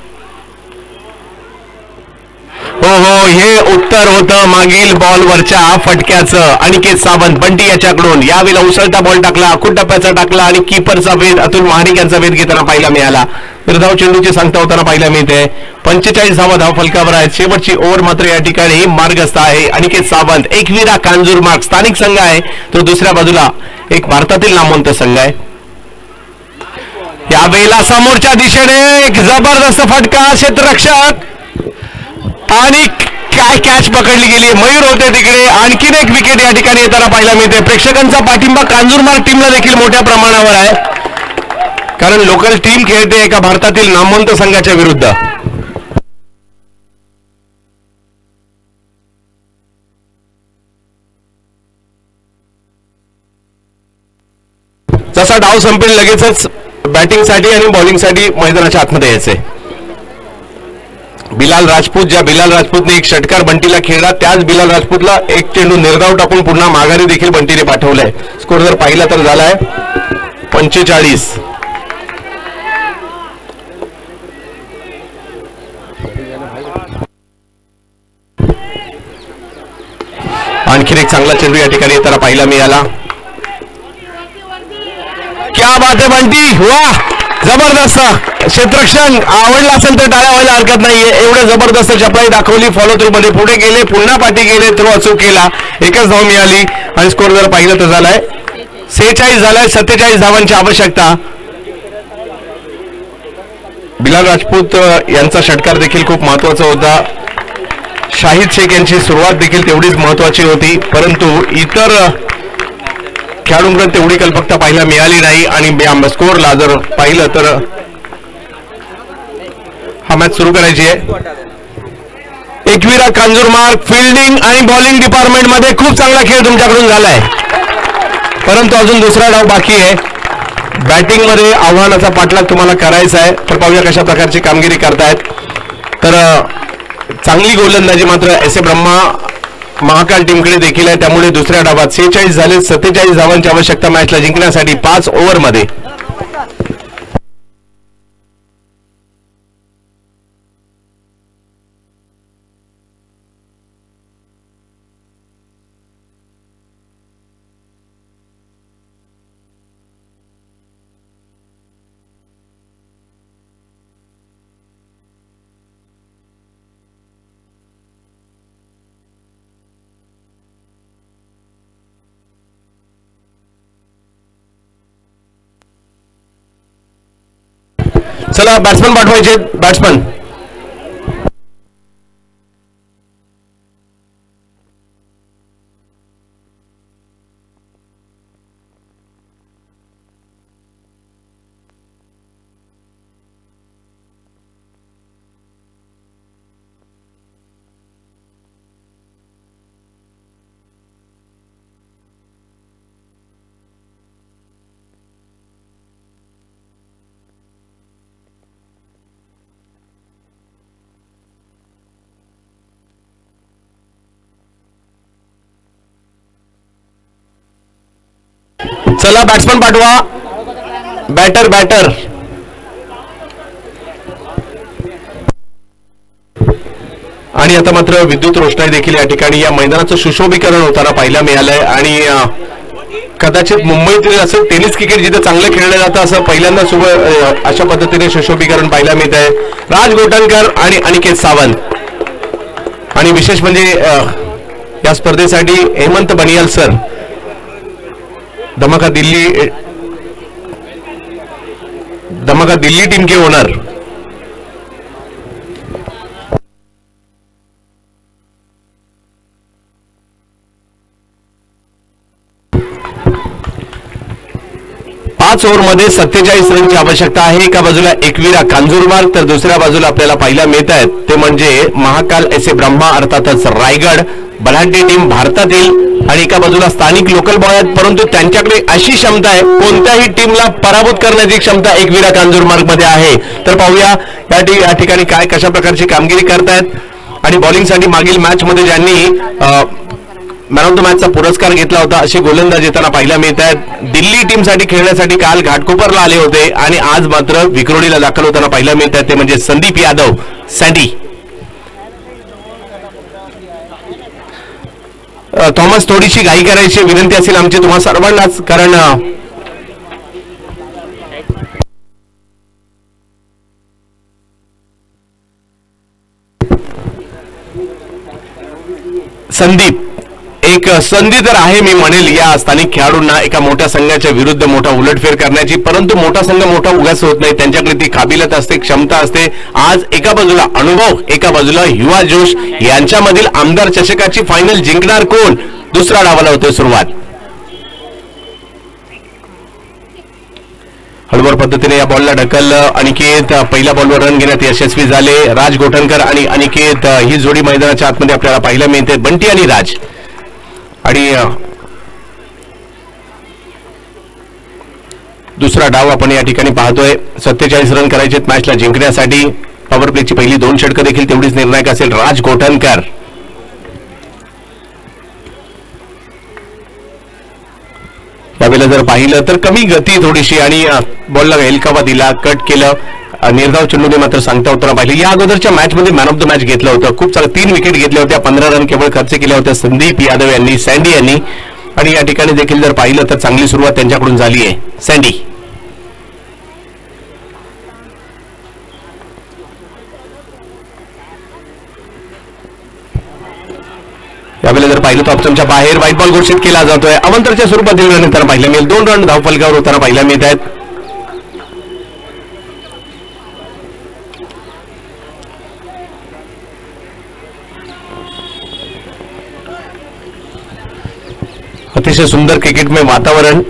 हो हो हे उत्तर होतं मागील बॉलवरच्या फटक्याचं. अनिकेत सावंत बंटी याच्याकडून यावेळेला उसळता बॉल टाकला आखूड टप्प्याचा टाकला आणि कीपरचा वेध अतुल महाडिक यांचा वेध घेताना पाहायला मिळाला. निर्धाव चेंडूची सांगता होताना पाहायला मिळते. पंचेचाळीस धावा धाव फलकावर आहेत. शेवटची ओव्हर मात्र या ठिकाणी मार्गस्थ आहे. अनिकेत सावंत एकविरा कांजूरमार्ग स्थानिक संघ आहे तो दुसऱ्या बाजूला एक भारतातील नामवंत संघ आहे. यावेळेला समोरच्या दिशेने एक जबरदस्त फटका क्षेत्ररक्षक आणि काय कॅच पकडली गेली. मयूर होते तिकडे. आणखीन एक विकेट या ठिकाणी येताना पाहायला मिळते. प्रेक्षकांचा पाठिंबा कांजूरमार्ग टीमला देखील मोठ्या प्रमाणावर आहे कारण लोकल टीम खेळते एका भारतातील नामवंत संघाच्या विरुद्ध. जसा डाव संपेल लगेचच बॅटिंगसाठी आणि बॉलिंगसाठी मैदानाच्या आतमध्ये यायचे. बिलाल राजपूत ज्या बिलाल राजपूतने एक षटकार बंटीला खेळला त्याच बिलाल राजपूतला एक चेंडू निर्धाव टाकून पुन्हा माघारी देखील बंटीने पाठवलाय. स्कोर जर पाहिला तर झालाय पंचेचाळीस. आणखीन एक चांगला चेंडू या ठिकाणी येताना पाहायला मिळाला. क्या बात आहे बंटी. वा जबरदस्त. क्षेत्ररक्षण आवडला असेल तर टाळ्या व्हायला हरकत नाहीये. एवढं जबरदस्त चपळाई दाखवली. फॉलो थ्रू मध्ये पुढे गेले पुन्हा पाठी गेले थ्रो अचूक केला. एकच धाव मिळाली आणि स्कोर जर पाहिलं तर झालाय सेहेचाळीस झालाय. सत्तेचाळीस धावांची आवश्यकता. बिलाल राजपूत यांचा षटकार देखील खूप महत्वाचा होता. शाहिद शेख यांची सुरुवात देखील तेवढीच महत्वाची होती परंतु इतर खेळाडूंकडे तेवढी कल्पकता पाहायला मिळाली नाही आणि स्कोरला जर पाहिलं तर हा मॅच सुरू करायची आहे. एकविरा कांजूरमार्ग फिल्डिंग आणि बॉलिंग डिपार्टमेंट मध्ये खूप चांगला खेळ तुमच्याकडून झालाय परंतु अजून दुसरा डाव बाकी आहे. बॅटिंग मध्ये आव्हानाचा पाठलाग तुम्हाला करायचा आहे तर पाहूया कशा प्रकारची कामगिरी करतायत. तर चांगली गोलंदाजी मात्र एस ए ब्रह्मा महाकाल टीमकडे देखील आहे त्यामुळे दुसऱ्या डावात सेहेचाळीस झाले. सत्तेचाळीस धावांची आवश्यकता मॅचला जिंकण्यासाठी पाच ओव्हर मध्ये. चला बॅट्समन पाठवायचे. बॅट्समन चला बॅट्समन पाठवा, बॅटर बॅटर. आणि आता मात्र विद्युत रोषणाई देखील या ठिकाणी या मैदानाचं सुशोभीकरण होताना पाहायला मिळालंय. आणि कदाचित मुंबईतील असं टेनिस क्रिकेट जिथे चांगलं खेळलं जातं असं पहिल्यांदा सुब अशा पद्धतीने सुशोभीकरण पाहायला मिळत आहे. राज गोटनकर आणि अनिकेत सावंत. आणि विशेष म्हणजे या स्पर्धेसाठी हेमंत बनियाल सर, धमाका दिल्ली धमाका दिल्ली टीम के ओनर. पाच ओव्हरमध्ये सत्तेचाळीस रनची आवश्यकता आहे. एका बाजूला एकविरा कांजूरमार्ग तर दुसऱ्या बाजूला आपल्याला पाहायला मिळत आहेत ते म्हणजे महाकाल एस ए ब्रह्मा अर्थातच रायगड. बलाढ्य टीम भारतातील आणि एका बाजूला स्थानिक लोकल बॉय आहेत, परंतु त्यांच्याकडे अशी क्षमता आहे कोणत्याही टीमला पराभूत करण्याची क्षमता एकविरा कांजूरमार्ग मध्ये आहे. तर पाहूया या ठिकाणी काय कशा प्रकारची कामगिरी करतायत. आणि बॉलिंगसाठी मागील मॅच मध्ये ज्यांनी मॅन ऑफ द मॅचचा पुरस्कार घेतला होता असे गोलंदाज येताना पाहायला मिळत आहेत. दिल्ली टीमसाठी खेळण्यासाठी काल घाटकोपरला आले होते आणि आज मात्र विक्रोळीला दाखल होताना पाहायला मिळत आहेत ते म्हणजे संदीप यादव सँडी. थॉमस थोडीशी घाई करायची विनंती असेल आमची तुम्हा सर्वांनाच, कारण संदीप एक संधी तर आहे मी म्हणेल या स्थानिक खेळाडूंना एका मोठ्या संघाच्या विरुद्ध मोठा उलटफेर करण्याची, परंतु मोठा संघ मोठा उगाच होत नाही, त्यांच्याकडे ती काबिलियत असते, क्षमता असते. आज एका बाजूला अनुभव, एका बाजूला युवा जोश, यांच्यामधील आमदार चषकाची फायनल जिंकणार कोण? दुसरा डावाला होते सुरुवात. हळूवार पद्धतीने या बॉलला ढकललं. अनिकेत पहिल्या बॉलवर रन घेण्यात यशस्वी झाले. राज गोठणकर आणि अनिकेत ही जोडी मैदानाच्या आतमध्ये आपल्याला पाहायला मिळते, बंटी आणि राज. आणि दुसरा डाव आपण या ठिकाणी पाहतोय. सत्तेचाळीस रन करायचे मॅचला जिंकण्यासाठी. पॉवर प्लेची पहिली दोन षटकं देखील तेवढीच निर्णायक असेल. राज गोठणकर यावेळेला जर पाहिलं तर कमी गती थोडीशी आणि बॉलला हेलकावा दिला, कट केलं. निर्धाव चेंडूने मात्र सांगता होताना पाहिलं. या अगोदरच्या मॅच मध्ये मॅन ऑफ द मॅच घेतलं होतं, खूप सारे तीन विकेट घेतल्या होत्या, पंधरा रन केवळ खर्च केल्या होत्या संदीप यादव यांनी, सँडी यांनी. आणि या ठिकाणी देखील जर पाहिलं तर चांगली सुरुवात त्यांच्याकडून झाली आहे. सँडी यावेळेला जर पाहिलं तर ऑप्शनच्या बाहेर व्हाईट बॉल घोषित केला जातोय. अवंतरच्या स्वरूपात दिल्यानंतर पाहिलं मिळेल. दोन रन धावफलकावर होताना पाहायला मिळत आहेत. अतिशय सुंदर क्रिकेटमय वातावरण.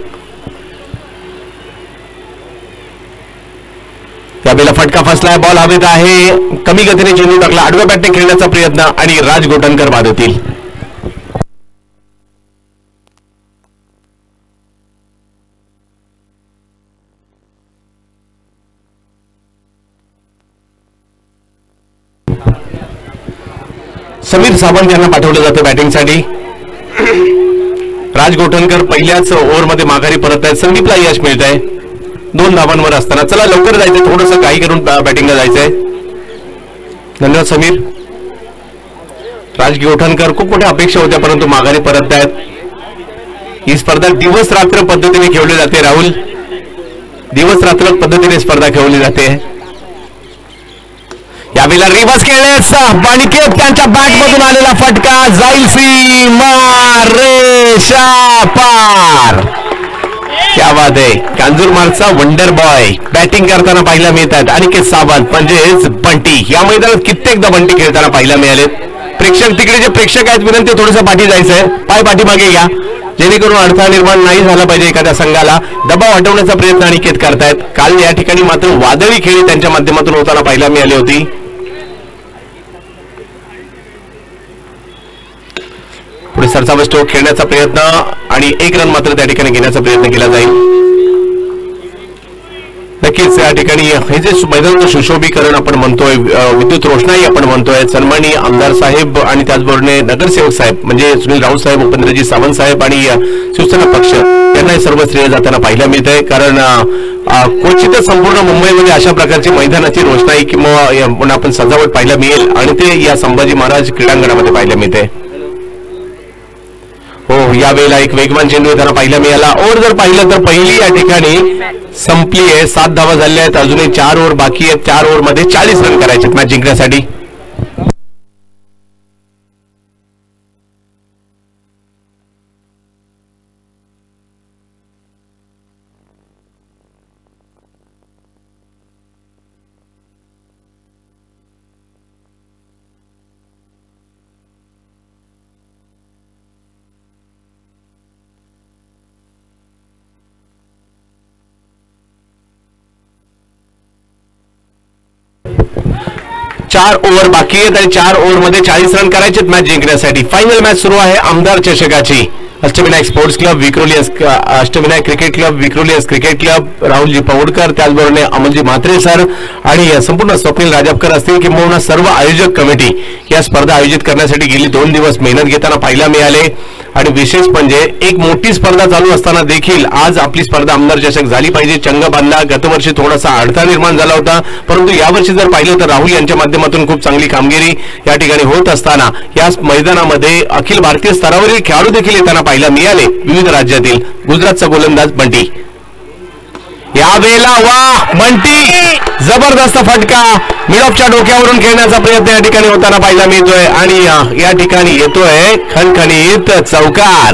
त्यावेळेला फटका फसलाय, बॉल हवेत आहे, कमी गतीने चेंडू टाकला, आडव्या बॅटने खेळण्याचा प्रयत्न आणि राज गोठणकर बाद होतील. समीर सावंत यांना पाठवलं जातं बॅटिंगसाठी. राज गोठणकर पहिल्याच ओव्हरमध्ये माघारी परत आहेत. संदीपला यश मिळत आहे दोन धावांवर असताना. चला लवकर जायचंय, थोडंसं घाई करून बॅटिंगला जायचंय. धन्यवाद समीर. राज गोठणकर खूप मोठ्या अपेक्षा होत्या परंतु माघारी परत आहेत. ही स्पर्धा दिवस रात्र पद्धतीने खेळली जाते. राहुल, दिवस रात्र पद्धतीने स्पर्धा खेळली जाते. यावेळेला रिव्हर्स खेळण्यास अनिकेत त्यांच्या बॅट मधून आलेला फटका जाईल सीमा रेषा पार. क्या बात आहे. कांजूरमार्गचा वंडर बॉय बॅटिंग करताना पाहायला मिळतात. अनिकेत सावंत म्हणजेच बंटी. या मैदानात कित्येकदा बंटी खेळताना पाहायला मिळाले. प्रेक्षक तिकडे जे प्रेक्षक आहेत विनंती थोडंसं पाठी जायचंय, पाय पाठीमागे घ्या जेणेकरून अडथळा निर्माण नाही झाला पाहिजे. एखाद्या संघाला दबाव हटवण्याचा प्रयत्न अनिकेत करतायत. काल या ठिकाणी मात्र वादळी खेळी त्यांच्या माध्यमातून होताना पाहायला मिळाली होती. पुढे सरसावा स्ट्रोक खेळण्याचा प्रयत्न आणि एक रन मात्र त्या ठिकाणी घेण्याचा प्रयत्न केला जाईल. नक्कीच या ठिकाणी हे जे मैदानाचं सुशोभीकरण आपण म्हणतोय, विद्युत रोषणाई आपण म्हणतोय, सन्माननीय आमदार साहेब आणि त्याचबरोबर नगरसेवक साहेब म्हणजे सुनील राऊत साहेब, उपेंद्रजी सावंत साहेब आणि शिवसेना पक्ष त्यांना सर्व श्रेय जाताना पाहायला मिळत आहे, कारण क्वचितच संपूर्ण मुंबईमध्ये अशा प्रकारची मैदानाची रोषणाई किंवा आपण सजावट पाहायला मिळेल आणि ते या संभाजी महाराज क्रीडांगणामध्ये पाहायला मिळते. हो, यावेळेला एक वेगवान चेंडू येताना पाहायला मिळाला. ओव्हर जर पाहिलं तर पहिली या ठिकाणी संपली आहे. सात धावा झाल्या आहेत, अजूनही चार ओव्हर बाकी आहेत. चार ओव्हर मध्ये चाळीस रन करायचे मॅच जिंकण्यासाठी. चार ओव्हर बाकी आहेत आणि चार ओव्हर मध्ये चाळीस रन करायचे मॅच जिंकण्यासाठी. फायनल मॅच सुरू आहे आमदार चषकाची. Ashtavinayak sports club Vikhroli, Ashtavinayak cricket club Vikhroli cricket club, राहुलजी पवडकर, त्याचबरोबर अमोलजी म्हात्रे सर आणि संपूर्ण स्वप्नील राजापकर असतील किंवा सर्व आयोजक कमिटी या स्पर्धा आयोजित करण्यासाठी गेली दोन दिवस मेहनत घेताना पाहायला मिळाले. आणि विशेष म्हणजे एक मोठी स्पर्धा चालू असताना देखील आज आपली स्पर्धा आमदार चषक झाली पाहिजे चंग बांधला. गतवर्षी थोडासा अडथळा निर्माण झाला होता, परंतु यावर्षी जर पाहिलं तर राहुल यांच्या माध्यमातून खूप चांगली कामगिरी या ठिकाणी होत असताना या मैदानामध्ये अखिल भारतीय स्तरावरील खेळाडू देखील येताना पाहायला मिळाले. विविध राज्यातील. गुजरातचा गोलंदाज बंटी यावेळेला वा बंटी जबरदस्त फटका मिड ऑफच्या डोक्यावरून खेळण्याचा प्रयत्न या ठिकाणी होताना पाहायला मिळतोय आणि या ठिकाणी येतोय खणखणीत चौकार.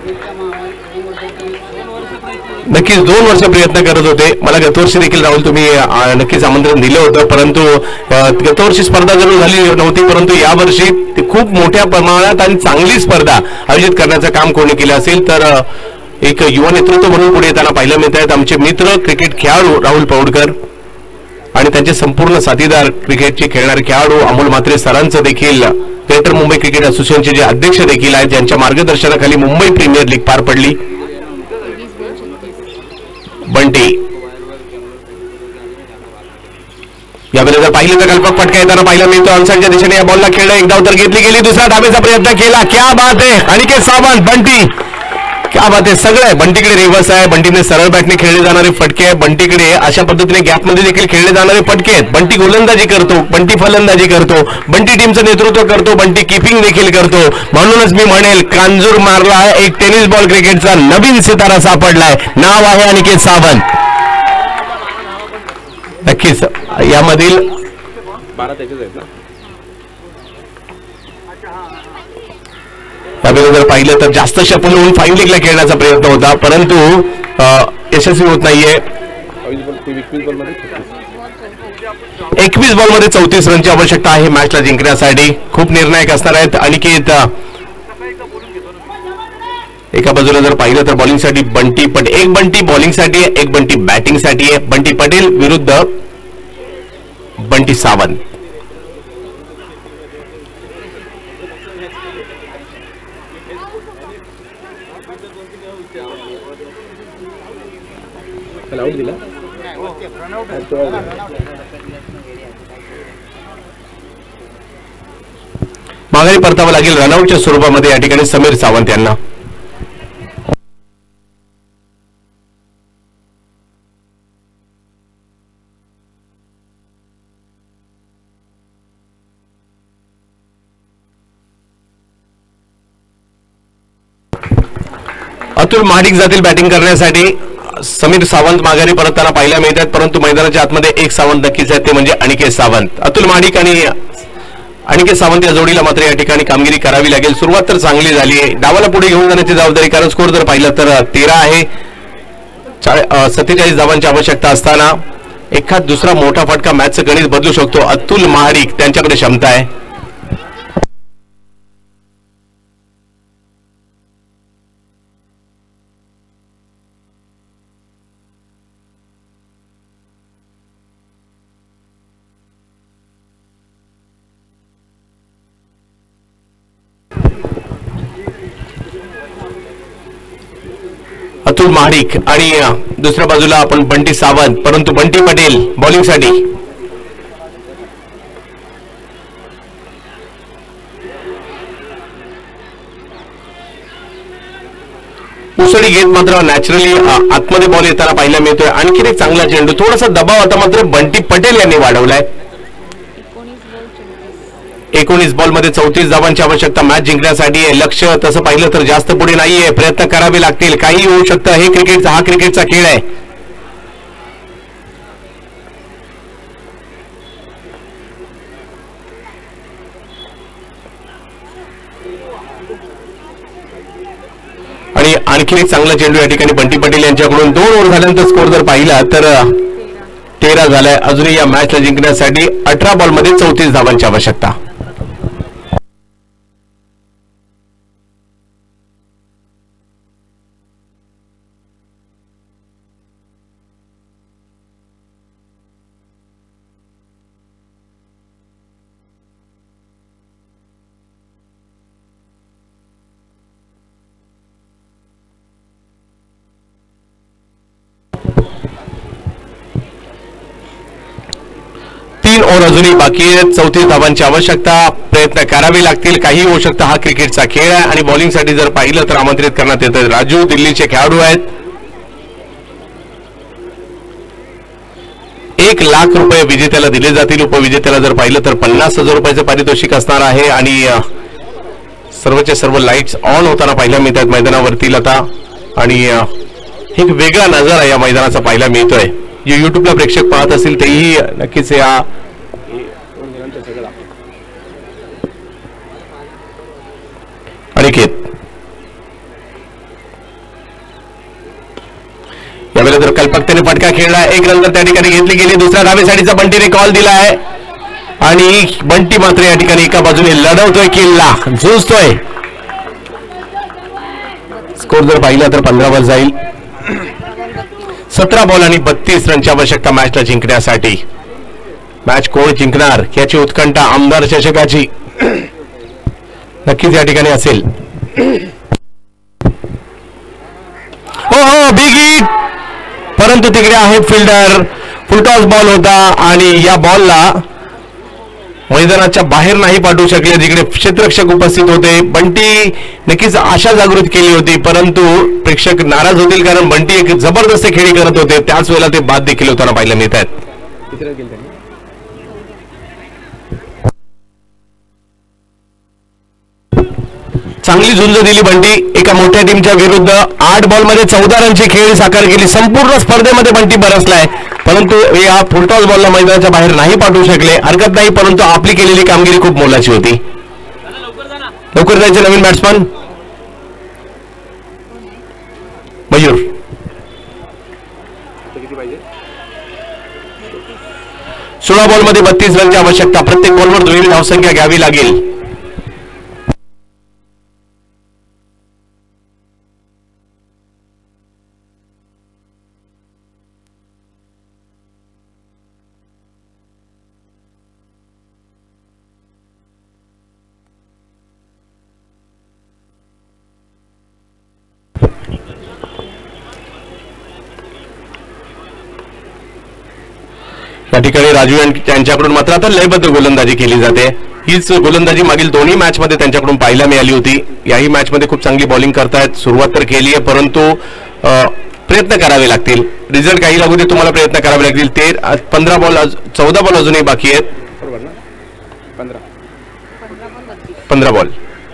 नक्कीच दोन वर्ष प्रयत्न करत होते. मला गतवर्षी देखील राहुल तुम्ही नक्कीच आमंत्रण दिलं होतं, परंतु गतवर्षी स्पर्धा जरूर झाली नव्हती, परंतु यावर्षी खूप मोठ्या प्रमाणात आणि चांगली स्पर्धा आयोजित करण्याचं काम कोणी केलं असेल तर एक युवा नेतृत्व म्हणून पुढे येताना पाहायला मिळत आहेत आमचे मित्र क्रिकेट खेळाडू राहुल पवडकर आणि त्यांचे संपूर्ण साथीदार क्रिकेटचे खेळणारे खेळाडू अमोल म्हात्रे सरांचं देखील ग्रेटर मुंबई क्रिकेट असोसिएशनचे जे अध्यक्ष देखील आहेत ज्यांच्या मार्गदर्शनाखाली मुंबई प्रीमियर लीग पार पडली. बंटी यावेळेला जर पाहिलं तर कल्पक फटका येताना पाहायला मिळतो. ऑनसाइडच्या दिशेने या बॉलला खेळलं. एक धाव तर घेतली गेली. दुसरा धावेचा प्रयत्न केला. क्या बात आहे. अनिकेत सावंत बंटी क्या बात आहे. सगळं आहे. बंटीकडे रिव्हर्स आहे. बंटीने सरळ बॅटने खेळले जाणारे फटके आहे. बंटीकडे अशा पद्धतीने गॅपमध्ये देखील खेळले जाणारे फटके आहेत. बंटी गोलंदाजी करतो, बंटी फलंदाजी करतो, बंटी टीमचं नेतृत्व करतो, बंटी किपिंग देखील करतो. म्हणूनच मी म्हणेल कांजूर मारला एक टेनिस बॉल क्रिकेटचा नवीन सितारा सापडलाय. नाव आहे अनिकेत सावंत. नक्कीच यामधील बारा त्याचेच आहेत ना. त्यावेळेला जर पाहिलं तर जास्त शफल होऊन फाईन लीगला खेळण्याचा प्रयत्न होता, परंतु यशस्वी होत नाहीये. एकवीस बॉल मध्ये चौतीस रनची आवश्यकता आहे मॅचला जिंकण्यासाठी. खूप निर्णायक असणार आहेत. अनिकेत एका बाजूला जर पाहिलं तर बॉलिंगसाठी बंटी पटेल, एक बंटी बॉलिंगसाठी आहे, एक बंटी बॅटिंगसाठी आहे. बंटी पटेल विरुद्ध बंटी सावंत. दिला माघारी परतावं लागेल रनआउटच्या स्वरूपामध्ये या ठिकाणी समीर सावंत यांना. अतुल महाडिक जातील बॅटिंग करण्यासाठी. समीर सावंत माघारी परतताना पाहायला मिळतात, परंतु मैदानाच्या आतमध्ये एक सावंत नक्कीच आहे, ते म्हणजे अनिकेत सावंत. अतुल महाडिक आणि अनिकेत सावंत या जोडीला मात्र या ठिकाणी कामगिरी करावी लागेल. सुरुवात तर चांगली झाली आहे. डावाला पुढे घेऊन जाण्याची जबाबदारी, कारण स्कोर जर पाहिलं तर तेरा आहे. सत्तेचाळीस धावांची आवश्यकता असताना एखाद दुसरा मोठा फटका मॅचचं गणित बदलू शकतो. अतुल महाडिक त्यांच्याकडे क्षमता आहे. अतुल महाडिक आणि दुसऱ्या बाजूला आपण बंटी सावंत, परंतु बंटी पटेल बॉलिंगसाठी. मुसळी घेत मात्र नॅचरली आतमध्ये बॉल येताना पाहायला मिळतोय. आणखी एक चांगला चेंडू, थोडासा दबाव आता मात्र बंटी पटेल यांनी वाढवलाय. एकोणीस बॉल मध्ये चौतीस धावांची आवश्यकता मॅच जिंकण्यासाठी आहे. लक्ष तसं पाहिलं तर जास्त पुढे नाहीये, प्रयत्न करावे लागतील, काही होऊ शकतं. हे क्रिकेटचा हा क्रिकेटचा खेळ आहे. आणि आणखी एक चांगला चेंडू या ठिकाणी बंटी पटेल यांच्याकडून. दोन ओव्हर झाल्यानंतर स्कोर जर पाहिला तर तेरा झालाय. अजूनही या मॅचला जिंकण्यासाठी अठरा बॉल मध्ये चौतीस धावांची आवश्यकता. तीन ओव्हर अजूनही बाकी आहेत. चौतीस धावांची आवश्यकता, प्रयत्न करावे लागतील, काही होऊ शकतं. हा क्रिकेटचा खेळ आहे. आणि बॉलिंगसाठी जर पाहिलं तर आमंत्रित करण्यात येतं राजू, दिल्लीचे खेळाडू आहेत. एक लाख रुपये विजेत्याला दिले जातील. उपविजेत्याला जर पाहिलं तर पन्नास हजार रुपयाचं पारितोषिक असणार आहे. आणि सर्वच्या सर्व लाईट्स ऑन होताना पाहायला मिळतात मैदानावरती आता. आणि एक वेगळा नजारा या मैदानाचा पाहायला मिळतोय. जे युट्यूबला प्रेक्षक पाहत असतील तेही नक्कीच या अनिकेत यावेळेला तर कल्पकतेने फटका खेळला. एक रन त्या ठिकाणी घेतली गेली. दुसऱ्या धावेसाठीचा बंटीने कॉल दिला आहे. आणि बंटी मात्र या ठिकाणी एका बाजूने लढवतोय, किल्ला झुजतोय. स्कोर जर पाहिला तर पंधरा वर जाईल. सतरा बॉल आणि बत्तीस रनची आवश्यकता मॅचला जिंकण्यासाठी. मॅच कोण जिंकणार याची उत्कंठा आमदार चषकाची नक्कीच या ठिकाणी असेल. हो हो बिग हिट, परंतु तिकडे आहे फिल्डर. फुलटॉस बॉल होता आणि या बॉलला मैदानाच्या बाहेर नाही पाठवू शकले, जिकडे क्षेत्ररक्षक उपस्थित होते. बंटी नक्कीच आशा जागृत केली होती, परंतु प्रेक्षक नाराज होतील, कारण बंटी एक जबरदस्त खेळी करत होते. त्याच वेळेला ते बाद देखील होताना पाहायला मिळत आहेत. चांगली झुंज दिली बंटी एका मोठ्या टीमच्या विरुद्ध. आठ बॉल मध्ये चौदा रनची खेळी साकार केली. संपूर्ण स्पर्धेमध्ये बंटी बरसलाय, परंतु या फुलटॉस बॉलला मैदानाच्या बाहेर नाही पाठवू शकले. हरकत नाही, परंतु आपली केलेली कामगिरी खूप मोलाची होती. लवकर जायचे नवीन बॅट्समन मयूर. सोळा बॉल मध्ये बत्तीस रनची आवश्यकता. प्रत्येक बॉलवर दुहेरी धावसंख्या घ्यावी लागेल. या ठिकाणी राजू यांच्याकडून मात्र आता लयबद्ध गोलंदाजी केली जाते. हीच गोलंदाजी मागील दोन्ही मॅच मध्ये त्यांच्याकडून पाहायला मिळाली होती. याही मॅच मध्ये खूप चांगली बॉलिंग करतायत. सुरुवात तर केली आहे, परंतु प्रयत्न करावे लागतील. रिझल्ट काही लागू दे, तुम्हाला प्रयत्न करावे लागतील. ते पंधरा बॉल चौदा बॉल अजूनही बाकी आहेत. पंधरा बॉल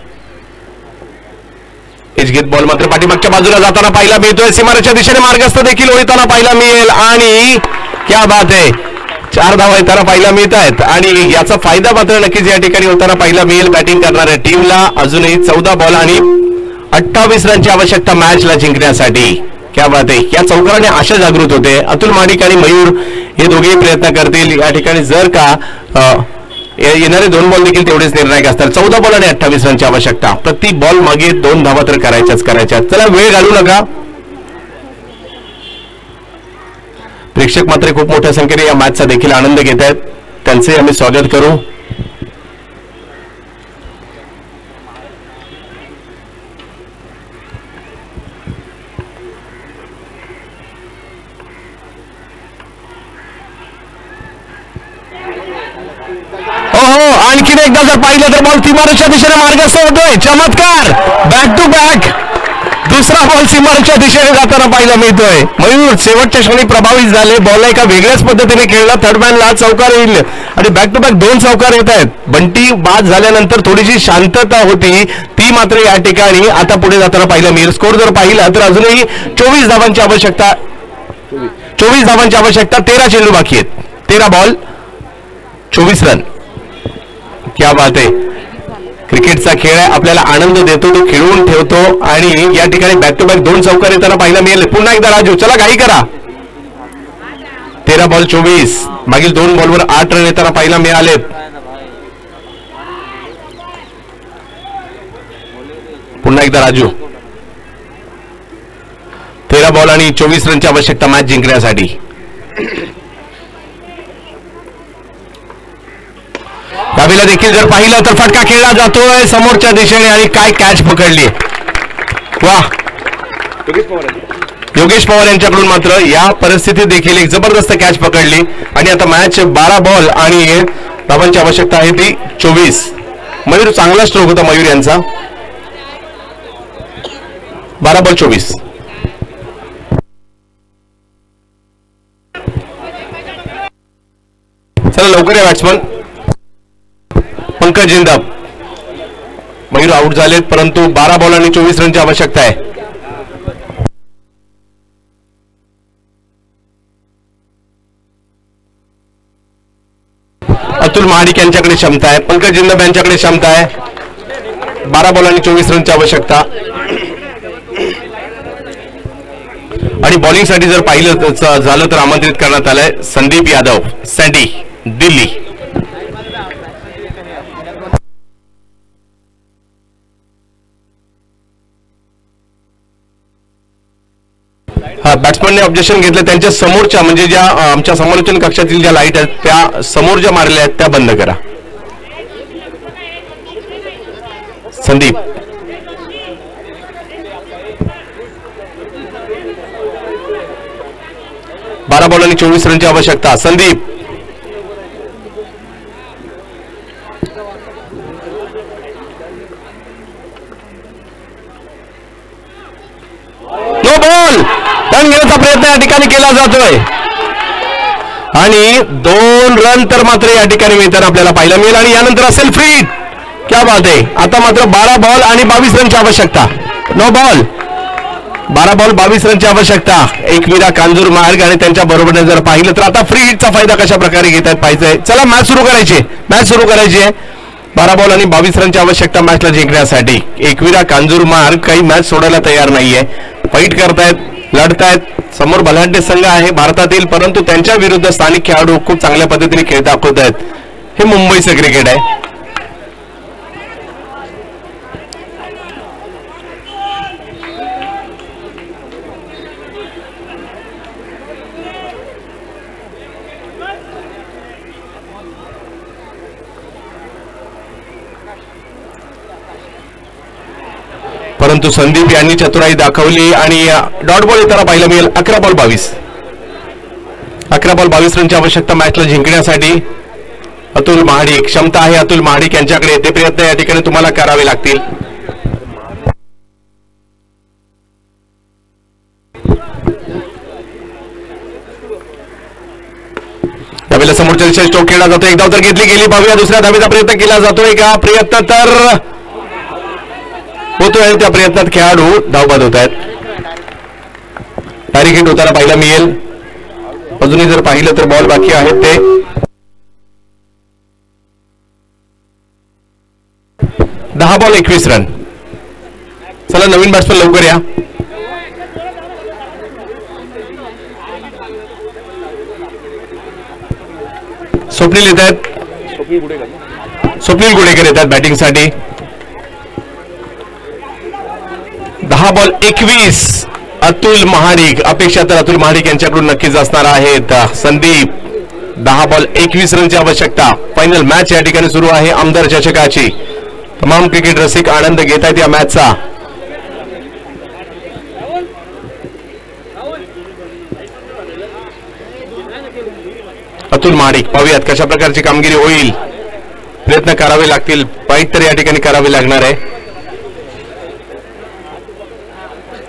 एज घेत बॉल मात्र पाठीमागच्या बाजूला जाताना पाहायला मिळतोय. सीमारेच्या दिशेने मार्गस्थ देखील होताना पाहायला मिळेल. आणि क्या बात आहे, चार धावा येताना पाहायला मिळत आहेत. आणि याचा फायदा मात्र नक्कीच या ठिकाणी होताना पाहायला मिळेल बॅटिंग करणाऱ्या टीमला. अजूनही चौदा बॉल आणि अठ्ठावीस रनची आवश्यकता मॅचला जिंकण्यासाठी. क्या बात आहे, या चौकाराने आशा जागृत होते. अतुल माडिक आणि मयूर हे दोघेही प्रयत्न करतील या ठिकाणी. जर का येणारे दोन बॉल देखील तेवढेच निर्णायक असतात. चौदा बॉल आणि अठ्ठावीस रनची आवश्यकता. प्रति बॉल मागे दोन धावा तर करायच्याच करायच्या. चला वेळ घालू नका. प्रेक्षक मात्र खूप मोठ्या संख्येने या मॅचचा देखील आनंद घेत आहेत. त्यांचे आम्ही स्वागत करू. हो हो, आणखीन एकदा जर पाहिलं तर बॉल सीमारेषेच्या दिशेने मार्गस्थ होतोय. चमत्कार, बॅक टू बॅक दुसरा बॉल सीमारेषेच्या दिशेने जाताना पाहायला मिळतोय. मयूर शेवटच्या क्षणी प्रभावित झाले. बॉलला एका वेगळ्याच पद्धतीने खेळला. थर्ड मॅनला चौकार येईल आणि बॅक टू बॅक दोन चौकार येत आहेत. बंटी बाद झाल्यानंतर थोडीशी शांतता होती, ती मात्र या ठिकाणी आता पुढे जाताना पाहायला मिळेल. स्कोर जर पाहिला तर अजूनही चोवीस धावांची आवश्यकता चोवीस धावांची आवश्यकता तेरा चेंडू बाकी आहेत. तेरा बॉल चोवीस रन. क्या बात आहे. क्रिकेटचा खेळ आहे, आपल्याला आनंद देतो, तो खेळून ठेवतो आणि या ठिकाणी बॅक टू बॅक दोन चौकार येताना पाहायला मिळेल. पुन्हा एकदा राजू, चला घाई करा. तेरा बॉल चोवीस. मागील दोन बॉलवर आठ रन येताना पाहायला मिळालेत. पुन्हा एकदा राजू. तेरा बॉल आणि चोवीस रनची आवश्यकता मॅच जिंकण्यासाठी. डावीला देखील जर पाहिलं तर फटका खेळला जातोय समोरच्या दिशेने आणि काय कॅच पकडली. वा, योगेश पवार यांच्याकडून मात्र या परिस्थितीत देखील एक जबरदस्त कॅच पकडली आणि आता मॅच बारा बॉल आणि धावांची आवश्यकता आहे ती चोवीस. मयूर चांगला स्ट्रोक होता मयूर यांचा. बारा बॉल चोवीस. चला लवकर या बॅट्समन. पंकज जिंदाब. मयूर आउट झालेत परंतु बारा बॉल आणि चोवीस रनची आवश्यकता आहे. अतुल महाडिक यांच्याकडे क्षमता आहे. पंकज जिंदाब यांच्याकडे क्षमता आहे. बारा बॉल आणि चोवीस रनची आवश्यकता. आणि बॉलिंग साठी जर पाहिलं झालं तर आमंत्रित करण्यात आलंय संदीप यादव, सँडी, दिल्ली. हा, बॅट्समनने ऑब्जेक्शन घेतलं. त्यांच्या समोरच्या म्हणजे ज्या आमच्या समालोचन कक्षातील ज्या लाईट आहेत त्या समोर ज्या मारल्या आहेत त्या बंद करा. संदीप. बारा बॉल आणि चोवीस रनची आवश्यकता. संदीप. No ball. रन घेण्याचा प्रयत्न या ठिकाणी केला जातोय आणि दोन रन तर मात्र या ठिकाणी मिळताना आपल्याला पाहायला मिळेल आणि यानंतर असेल फ्री. क्या बात आहे. आता मात्र बारा बॉल आणि बावीस रनची आवश्यकता. No ball. बारा बॉल बावीस रनची आवश्यकता. एकविरा कांजूर मार्ग आणि त्यांच्या बरोबरीने जर पाहिलं तर आता फ्री हिटचा फायदा कशा प्रकारे घेतात पाहिजे. चला मॅच सुरू करायची मॅच सुरू करायची आहे. बारा बॉल आणि बावीस रनची आवश्यकता मॅचला जिंकण्यासाठी. एकविरा कांजूर मार्ग काही मॅच सोडायला तयार नाहीये. फाईट करतायत, लढतायत. समोर बलाढ्य संघ आहे भारतातील परंतु त्यांच्या विरुद्ध स्थानिक खेळाडू खूप चांगल्या पद्धतीने खेळ दाखवत आहेत. हे मुंबईचं क्रिकेट आहे. परंतु संदीप यांनी चतुराई दाखवली आणि डॉट बॉल येताना पाहायला मिळेल. अकरा बॉल बावीस. अकरा बॉल बावीस रनची आवश्यकता मॅचला जिंकण्यासाठी. अतुल महाडिक. क्षमता आहे अतुल महाडिक यांच्याकडे. ते प्रयत्न या ठिकाणी तुम्हाला करावे लागतील. त्यावेळेला समोरच्या दिशेने स्ट्रोक खेळला जातो. एक धाव तर घेतली गेली. पाहूया दुसऱ्या धावेचा प्रयत्न केला जातोय का. प्रयत्न तर होतोय. त्या प्रयत्नात खेळाडू धावबाद होत आहेत. डायरेक्ट हिट होताना पाहायला मिळेल. अजूनही जर पाहिलं तर बॉल बाकी आहेत ते. दहा बॉल एकवीस रन. चला नवीन बॅट्समन लवकर या. स्वप्नील येत आहेत. स्वप्नील गुडेकर येतात बॅटिंगसाठी. दहा बॉल एकवीस. अतुल महाडिक. अपेक्षा तर अतुल महाडिक यांच्याकडून नक्कीच असणार आहेत. संदीप. दहा बॉल एकवीस रनची आवश्यकता. फायनल मॅच या ठिकाणी सुरू आहे आमदार चषकाची. तमाम क्रिकेट रसिक आनंद घेत आहेत या मॅचचा. अतुल महाडिक. पाहूयात कशा प्रकारची कामगिरी होईल. प्रयत्न करावे लागतील. फाईट तर या ठिकाणी करावी लागणार आहे.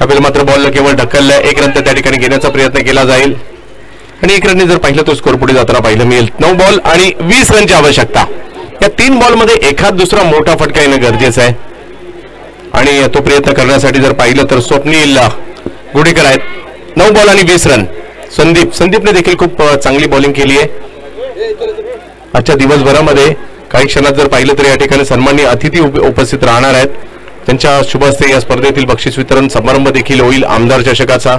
यावेळी मात्र बॉलला केवळ ढकललं. एक रन त्या ठिकाणी घेण्याचा प्रयत्न केला जाईल आणि एक रनने जर पाहिलं तर स्कोर पुढे जाताना पाहिलं मिळेल. नऊ बॉल आणि वीस रनची आवश्यकता. या तीन बॉलमध्ये एखाद दुसरा मोठा फटका येणं गरजेचं आहे आणि तो प्रयत्न करण्यासाठी जर पाहिलं तर स्वप्नील गुडेकर आहेत. नऊ बॉल आणि वीस रन. संदीप संदीपने देखील खूप चांगली बॉलिंग केली आहे आजच्या दिवसभरामध्ये. काही क्षणात जर पाहिलं तर या ठिकाणी सन्माननीय अतिथी उपस्थित राहणार आहेत. त्यांच्या शुभ हस्ते या स्पर्धेतील बक्षीस वितरण समारंभ देखील होईल आमदार चषकाचा.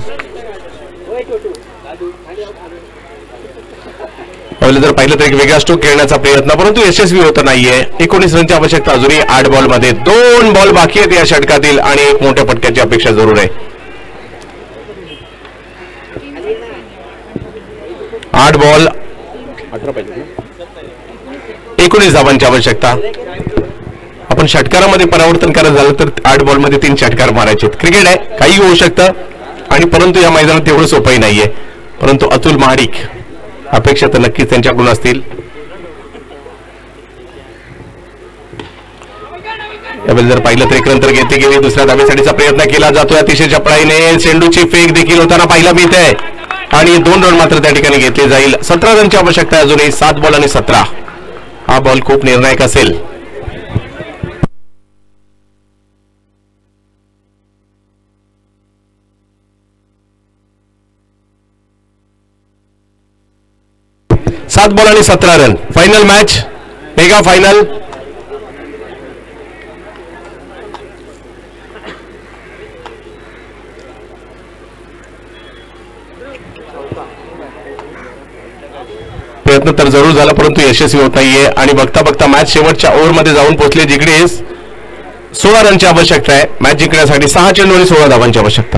जर पाहिलं तर एक वेगळा स्ट्रोक खेळण्याचा प्रयत्न परंतु यशस्वी होत नाहीये. एकोणीस रनची आवश्यकता अजूनही आठ बॉल मध्ये. दोन बॉल बाकी आहेत या षटकातील आणि एक मोठ्या फटक्याची अपेक्षा जरूर आहे. आठ बॉल एकोणीस धावांची आवश्यकता. आपण षटकारामध्ये परावर्तन करायचं झालं तर आठ बॉल मध्ये तीन षटकार मारायचे. क्रिकेट आहे, काही होऊ शकतं आणि परंतु या मैदानात तेवढं सोपंही नाहीये. परंतु अतुल महाडिक अपेक्षा तर नक्कीच त्यांच्याकडून असतील. यावेळी जर पाहिलं तर एक रन तर घेतली गेली. दुसऱ्या धावेसाठीचा प्रयत्न केला जातोय अतिशय चपळाईने. चेंडूची फेक देखील होताना पाहायला मिळते आणि दोन रन मात्र त्या ठिकाणी घेतले जाईल. सतरा रनची आवश्यकता आहे अजूनही. सात बॉल आणि सतरा. हा बॉल खूप निर्णायक असेल. सात बॉल आणि सतरा run. Final match, mega final. प्रयत्न तर जरूर झाला परंतु यशस्वी होत नाहीये आणि बघता बघता मॅच शेवटच्या ओव्हरमध्ये जाऊन पोहोचले जिकडे सोळा रनची आवश्यकता आहे. मॅच जिंकण्यासाठी सहा चेंडू आणि सोळा धावांची आवश्यकता.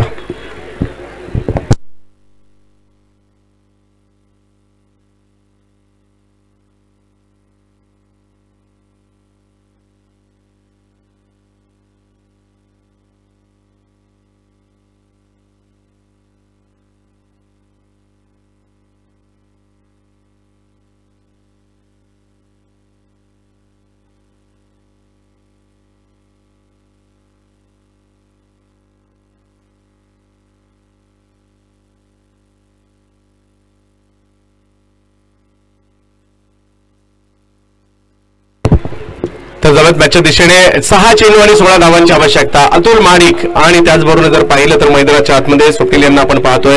तर जवळ मॅचच्या दिशेने सहा चेंडू आणि सोळा धावांची आवश्यकता. अतुल महाडिक आणि त्याचबरोबर जर पाहिलं तर मैदानाच्या आतमध्ये स्वप्नील यांना आपण पाहतोय.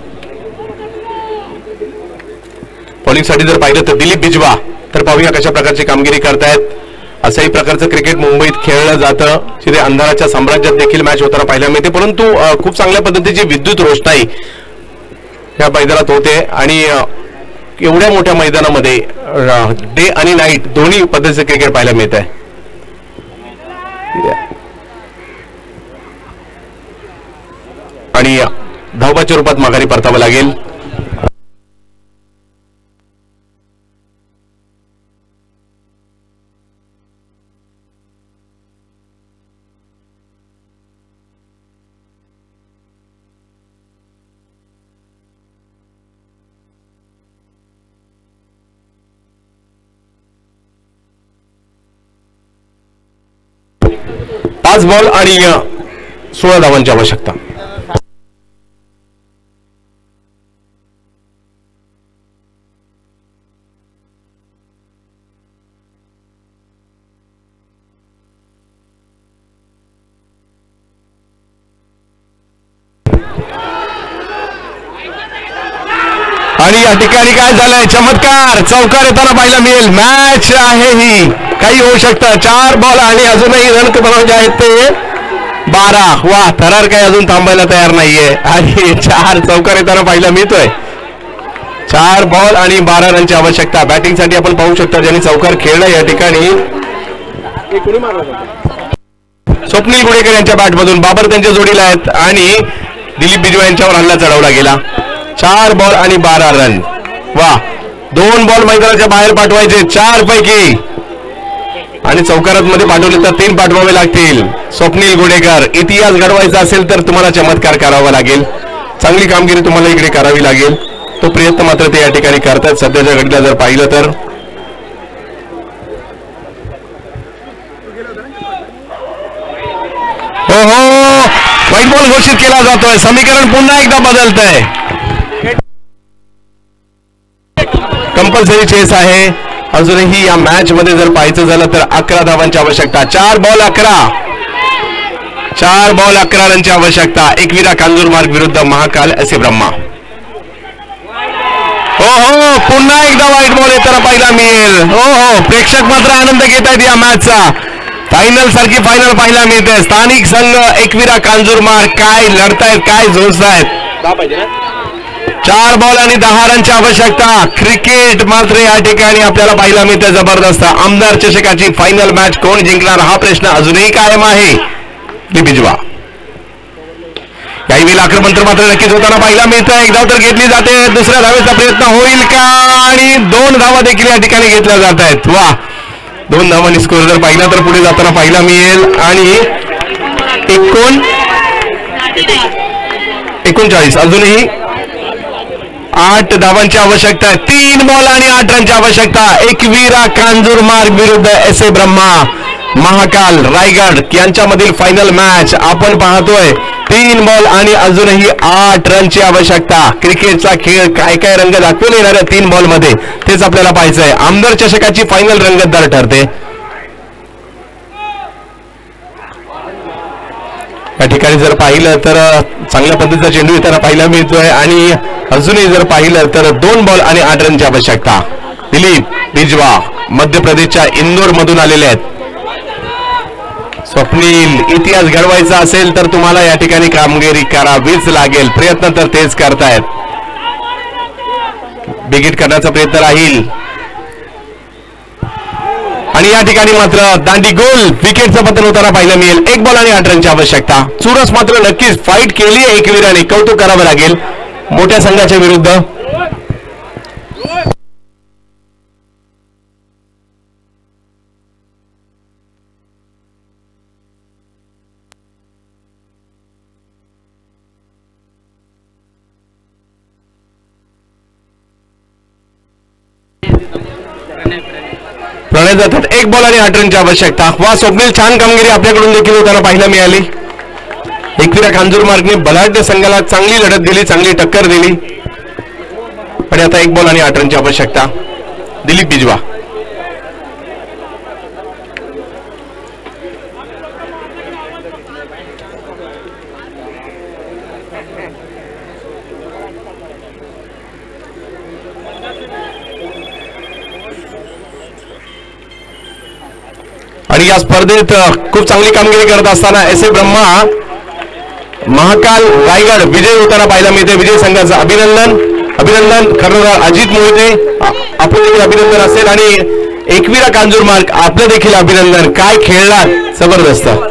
बॉलिंगसाठी जर पाहिलं तर दिलीप बिजवा. तर पाहूया कशा प्रकारची कामगिरी करतायत. अशाही प्रकारचं क्रिकेट मुंबईत खेळलं जातं जिथे अंधाराच्या साम्राज्यात देखील मॅच होताना पाहायला मिळते परंतु खूप चांगल्या पद्धतीची विद्युत रोषणाई या मैदानात होते आणि एवढ्या मोठ्या मैदानामध्ये डे आणि नाईट दोन्ही पद्धतीचे क्रिकेट पाहायला मिळत आहे. आणि धावबाच्या रूपात माघारी परतावं लागेल. पाच बॉल आणि सोळा धावांची आवश्यकता. आणि या ठिकाणी काय झालंय, चमत्कार चौकार येताना पाहायला मिळेल. मॅच आहे ही, काही होऊ शकतं. चार बॉल आणि अजूनही रन बनवले आहेत ते बारा. वा, थरार काय अजून थांबायला तयार नाहीये आणि चार चौकार येताना पाहायला मिळतोय. चार बॉल आणि बारा रनची आवश्यकता. बॅटिंगसाठी आपण पाहू शकता ज्यांनी चौकार खेळला या ठिकाणी स्वप्नील गुडेकर यांच्या बॅटमधून. बाबर त्यांच्या जोडीला आहेत आणि दिलीप बिजवा यांच्यावर हल्ला चढवला गेला. चार बॉल आणि बारा रन. वा, दोन बॉल मैदानाच्या बाहेर पाठवायचे चार पैकी आणि चौकारात मध्ये पाठवले तर तीन पाठवावे लागतील. स्वप्नील गुडेकर, इतिहास घडवायचा असेल तर तुम्हाला चमत्कार करावा लागेल. चांगली कामगिरी तुम्हाला इकडे करावी लागेल. तो प्रयत्न मात्र ते या ठिकाणी करतात सध्याच्या घडीला जर पाहिलं तर. हो हो, व्हाईट बॉल घोषित केला जातोय. समीकरण पुन्हा एकदा बदलतंय. कंपल्सरी चेस आहे. अजूनही या मॅच मध्ये जर पाहायचं झालं तर अकरा धावांची आवश्यकता. चार बॉल अकरा चार बॉल अकरा रनची आवश्यकता. एकविरा कांजूरमार्ग विरुद्ध महाकाल एस ब्रह्मा. हो हो पुन्हा एकदा व्हाईट बॉल येताना पाहायला मिळेल. हो हो प्रेक्षक मात्र आनंद घेत आहेत या मॅचचा. फायनल सारखी फायनल पाहायला मिळते. स्थानिक संघ एकविरा कांजूरमार्ग काय लढतायत, काय झोजतायत. चार बॉल आणि दहा रनची आवश्यकता. क्रिकेट मात्र या ठिकाणी आपल्याला पाहायला मिळते जबरदस्त. आमदार चषकाची फायनल मॅच कोण जिंकणार हा प्रश्न अजूनही कायम आहे. बिजवा काही वेळी आक्रमण तर मात्र नक्कीच होताना पाहायला मिळतं. एक धाव तर घेतली जाते. दुसऱ्या धावेचा प्रयत्न होईल का, आणि दोन धावा देखील या ठिकाणी घेतल्या जात आहेत. वा दोन धावांनी स्कोर जर पाहिला तर पुढे जाताना पाहायला मिळेल. आणि एकोण एकोणचाळीस अजूनही आठ धावांची आवश्यकता आहे. तीन बॉल आणि आठ रनची आवश्यकता. एकविरा कांजूरमार्ग विरुद्ध एस ए ब्रह्मा महाकाल रायगड यांच्यामधील फायनल मॅच आपण पाहतोय. तीन बॉल आणि अजूनही आठ रनची आवश्यकता. क्रिकेटचा खेळ काय काय रंग दाखवून येणाऱ्या तीन बॉल मध्ये तेच आपल्याला पाहायचंय. आमदार चषकाची फायनल रंगतदार ठरते. या ठिकाणी जर पाहिलं तर चांगल्या पद्धतीचा चेंडू येताना पाहायला मिळतोय. आणि अजूनही जर पाहिलं तर दोन बॉल आणि आठ रनची आवश्यकता. दिलीप बिजवा मध्य प्रदेशच्या इंदोर मधून आलेले आहेत. स्वप्नील इतिहास घडवायचा असेल तर तुम्हाला या ठिकाणी कामगिरी करावीच लागेल. प्रयत्न तर तेच करतायत. बिगिट करण्याचा प्रयत्न राहील. आणि या ठिकाणी मात्र दांडी गोल विकेटचं पतन होताना पाहायला मिळेल. एक बॉल आणि आठ रनची आवश्यकता. चुरस मात्र नक्कीच फाईट केली आहे एकविराने, कौतुक करावं लागेल मोठ्या संघाच्या विरुद्ध. प्रणय जातात. एक बॉल आणि आठ रनची आवश्यकता. वा स्वप्नील छान कामगिरी आपल्याकडून देखील होताना पाहायला मिळाली. एकविरा कांजूरमार्गने बलाढ्य संघाला चांगली लढत दिली, चांगली टक्कर दिली. आणि आता एक बॉल आणि आठ रनची आवश्यकता. दिलीप बिजवा आणि या स्पर्धेत खूप चांगली कामगिरी करत असताना एस ए ब्रह्मा महाकाल रायगड विजय होताना पाहायला मिळते. विजय संघाचं अभिनंदन अभिनंदन कर्णधार अजित मोहिते आपलं देखील अभिनंदन असेल. आणि एकविरा कांजूरमार्ग आपलं देखील अभिनंदन. काय खेळलात, जबरदस्त.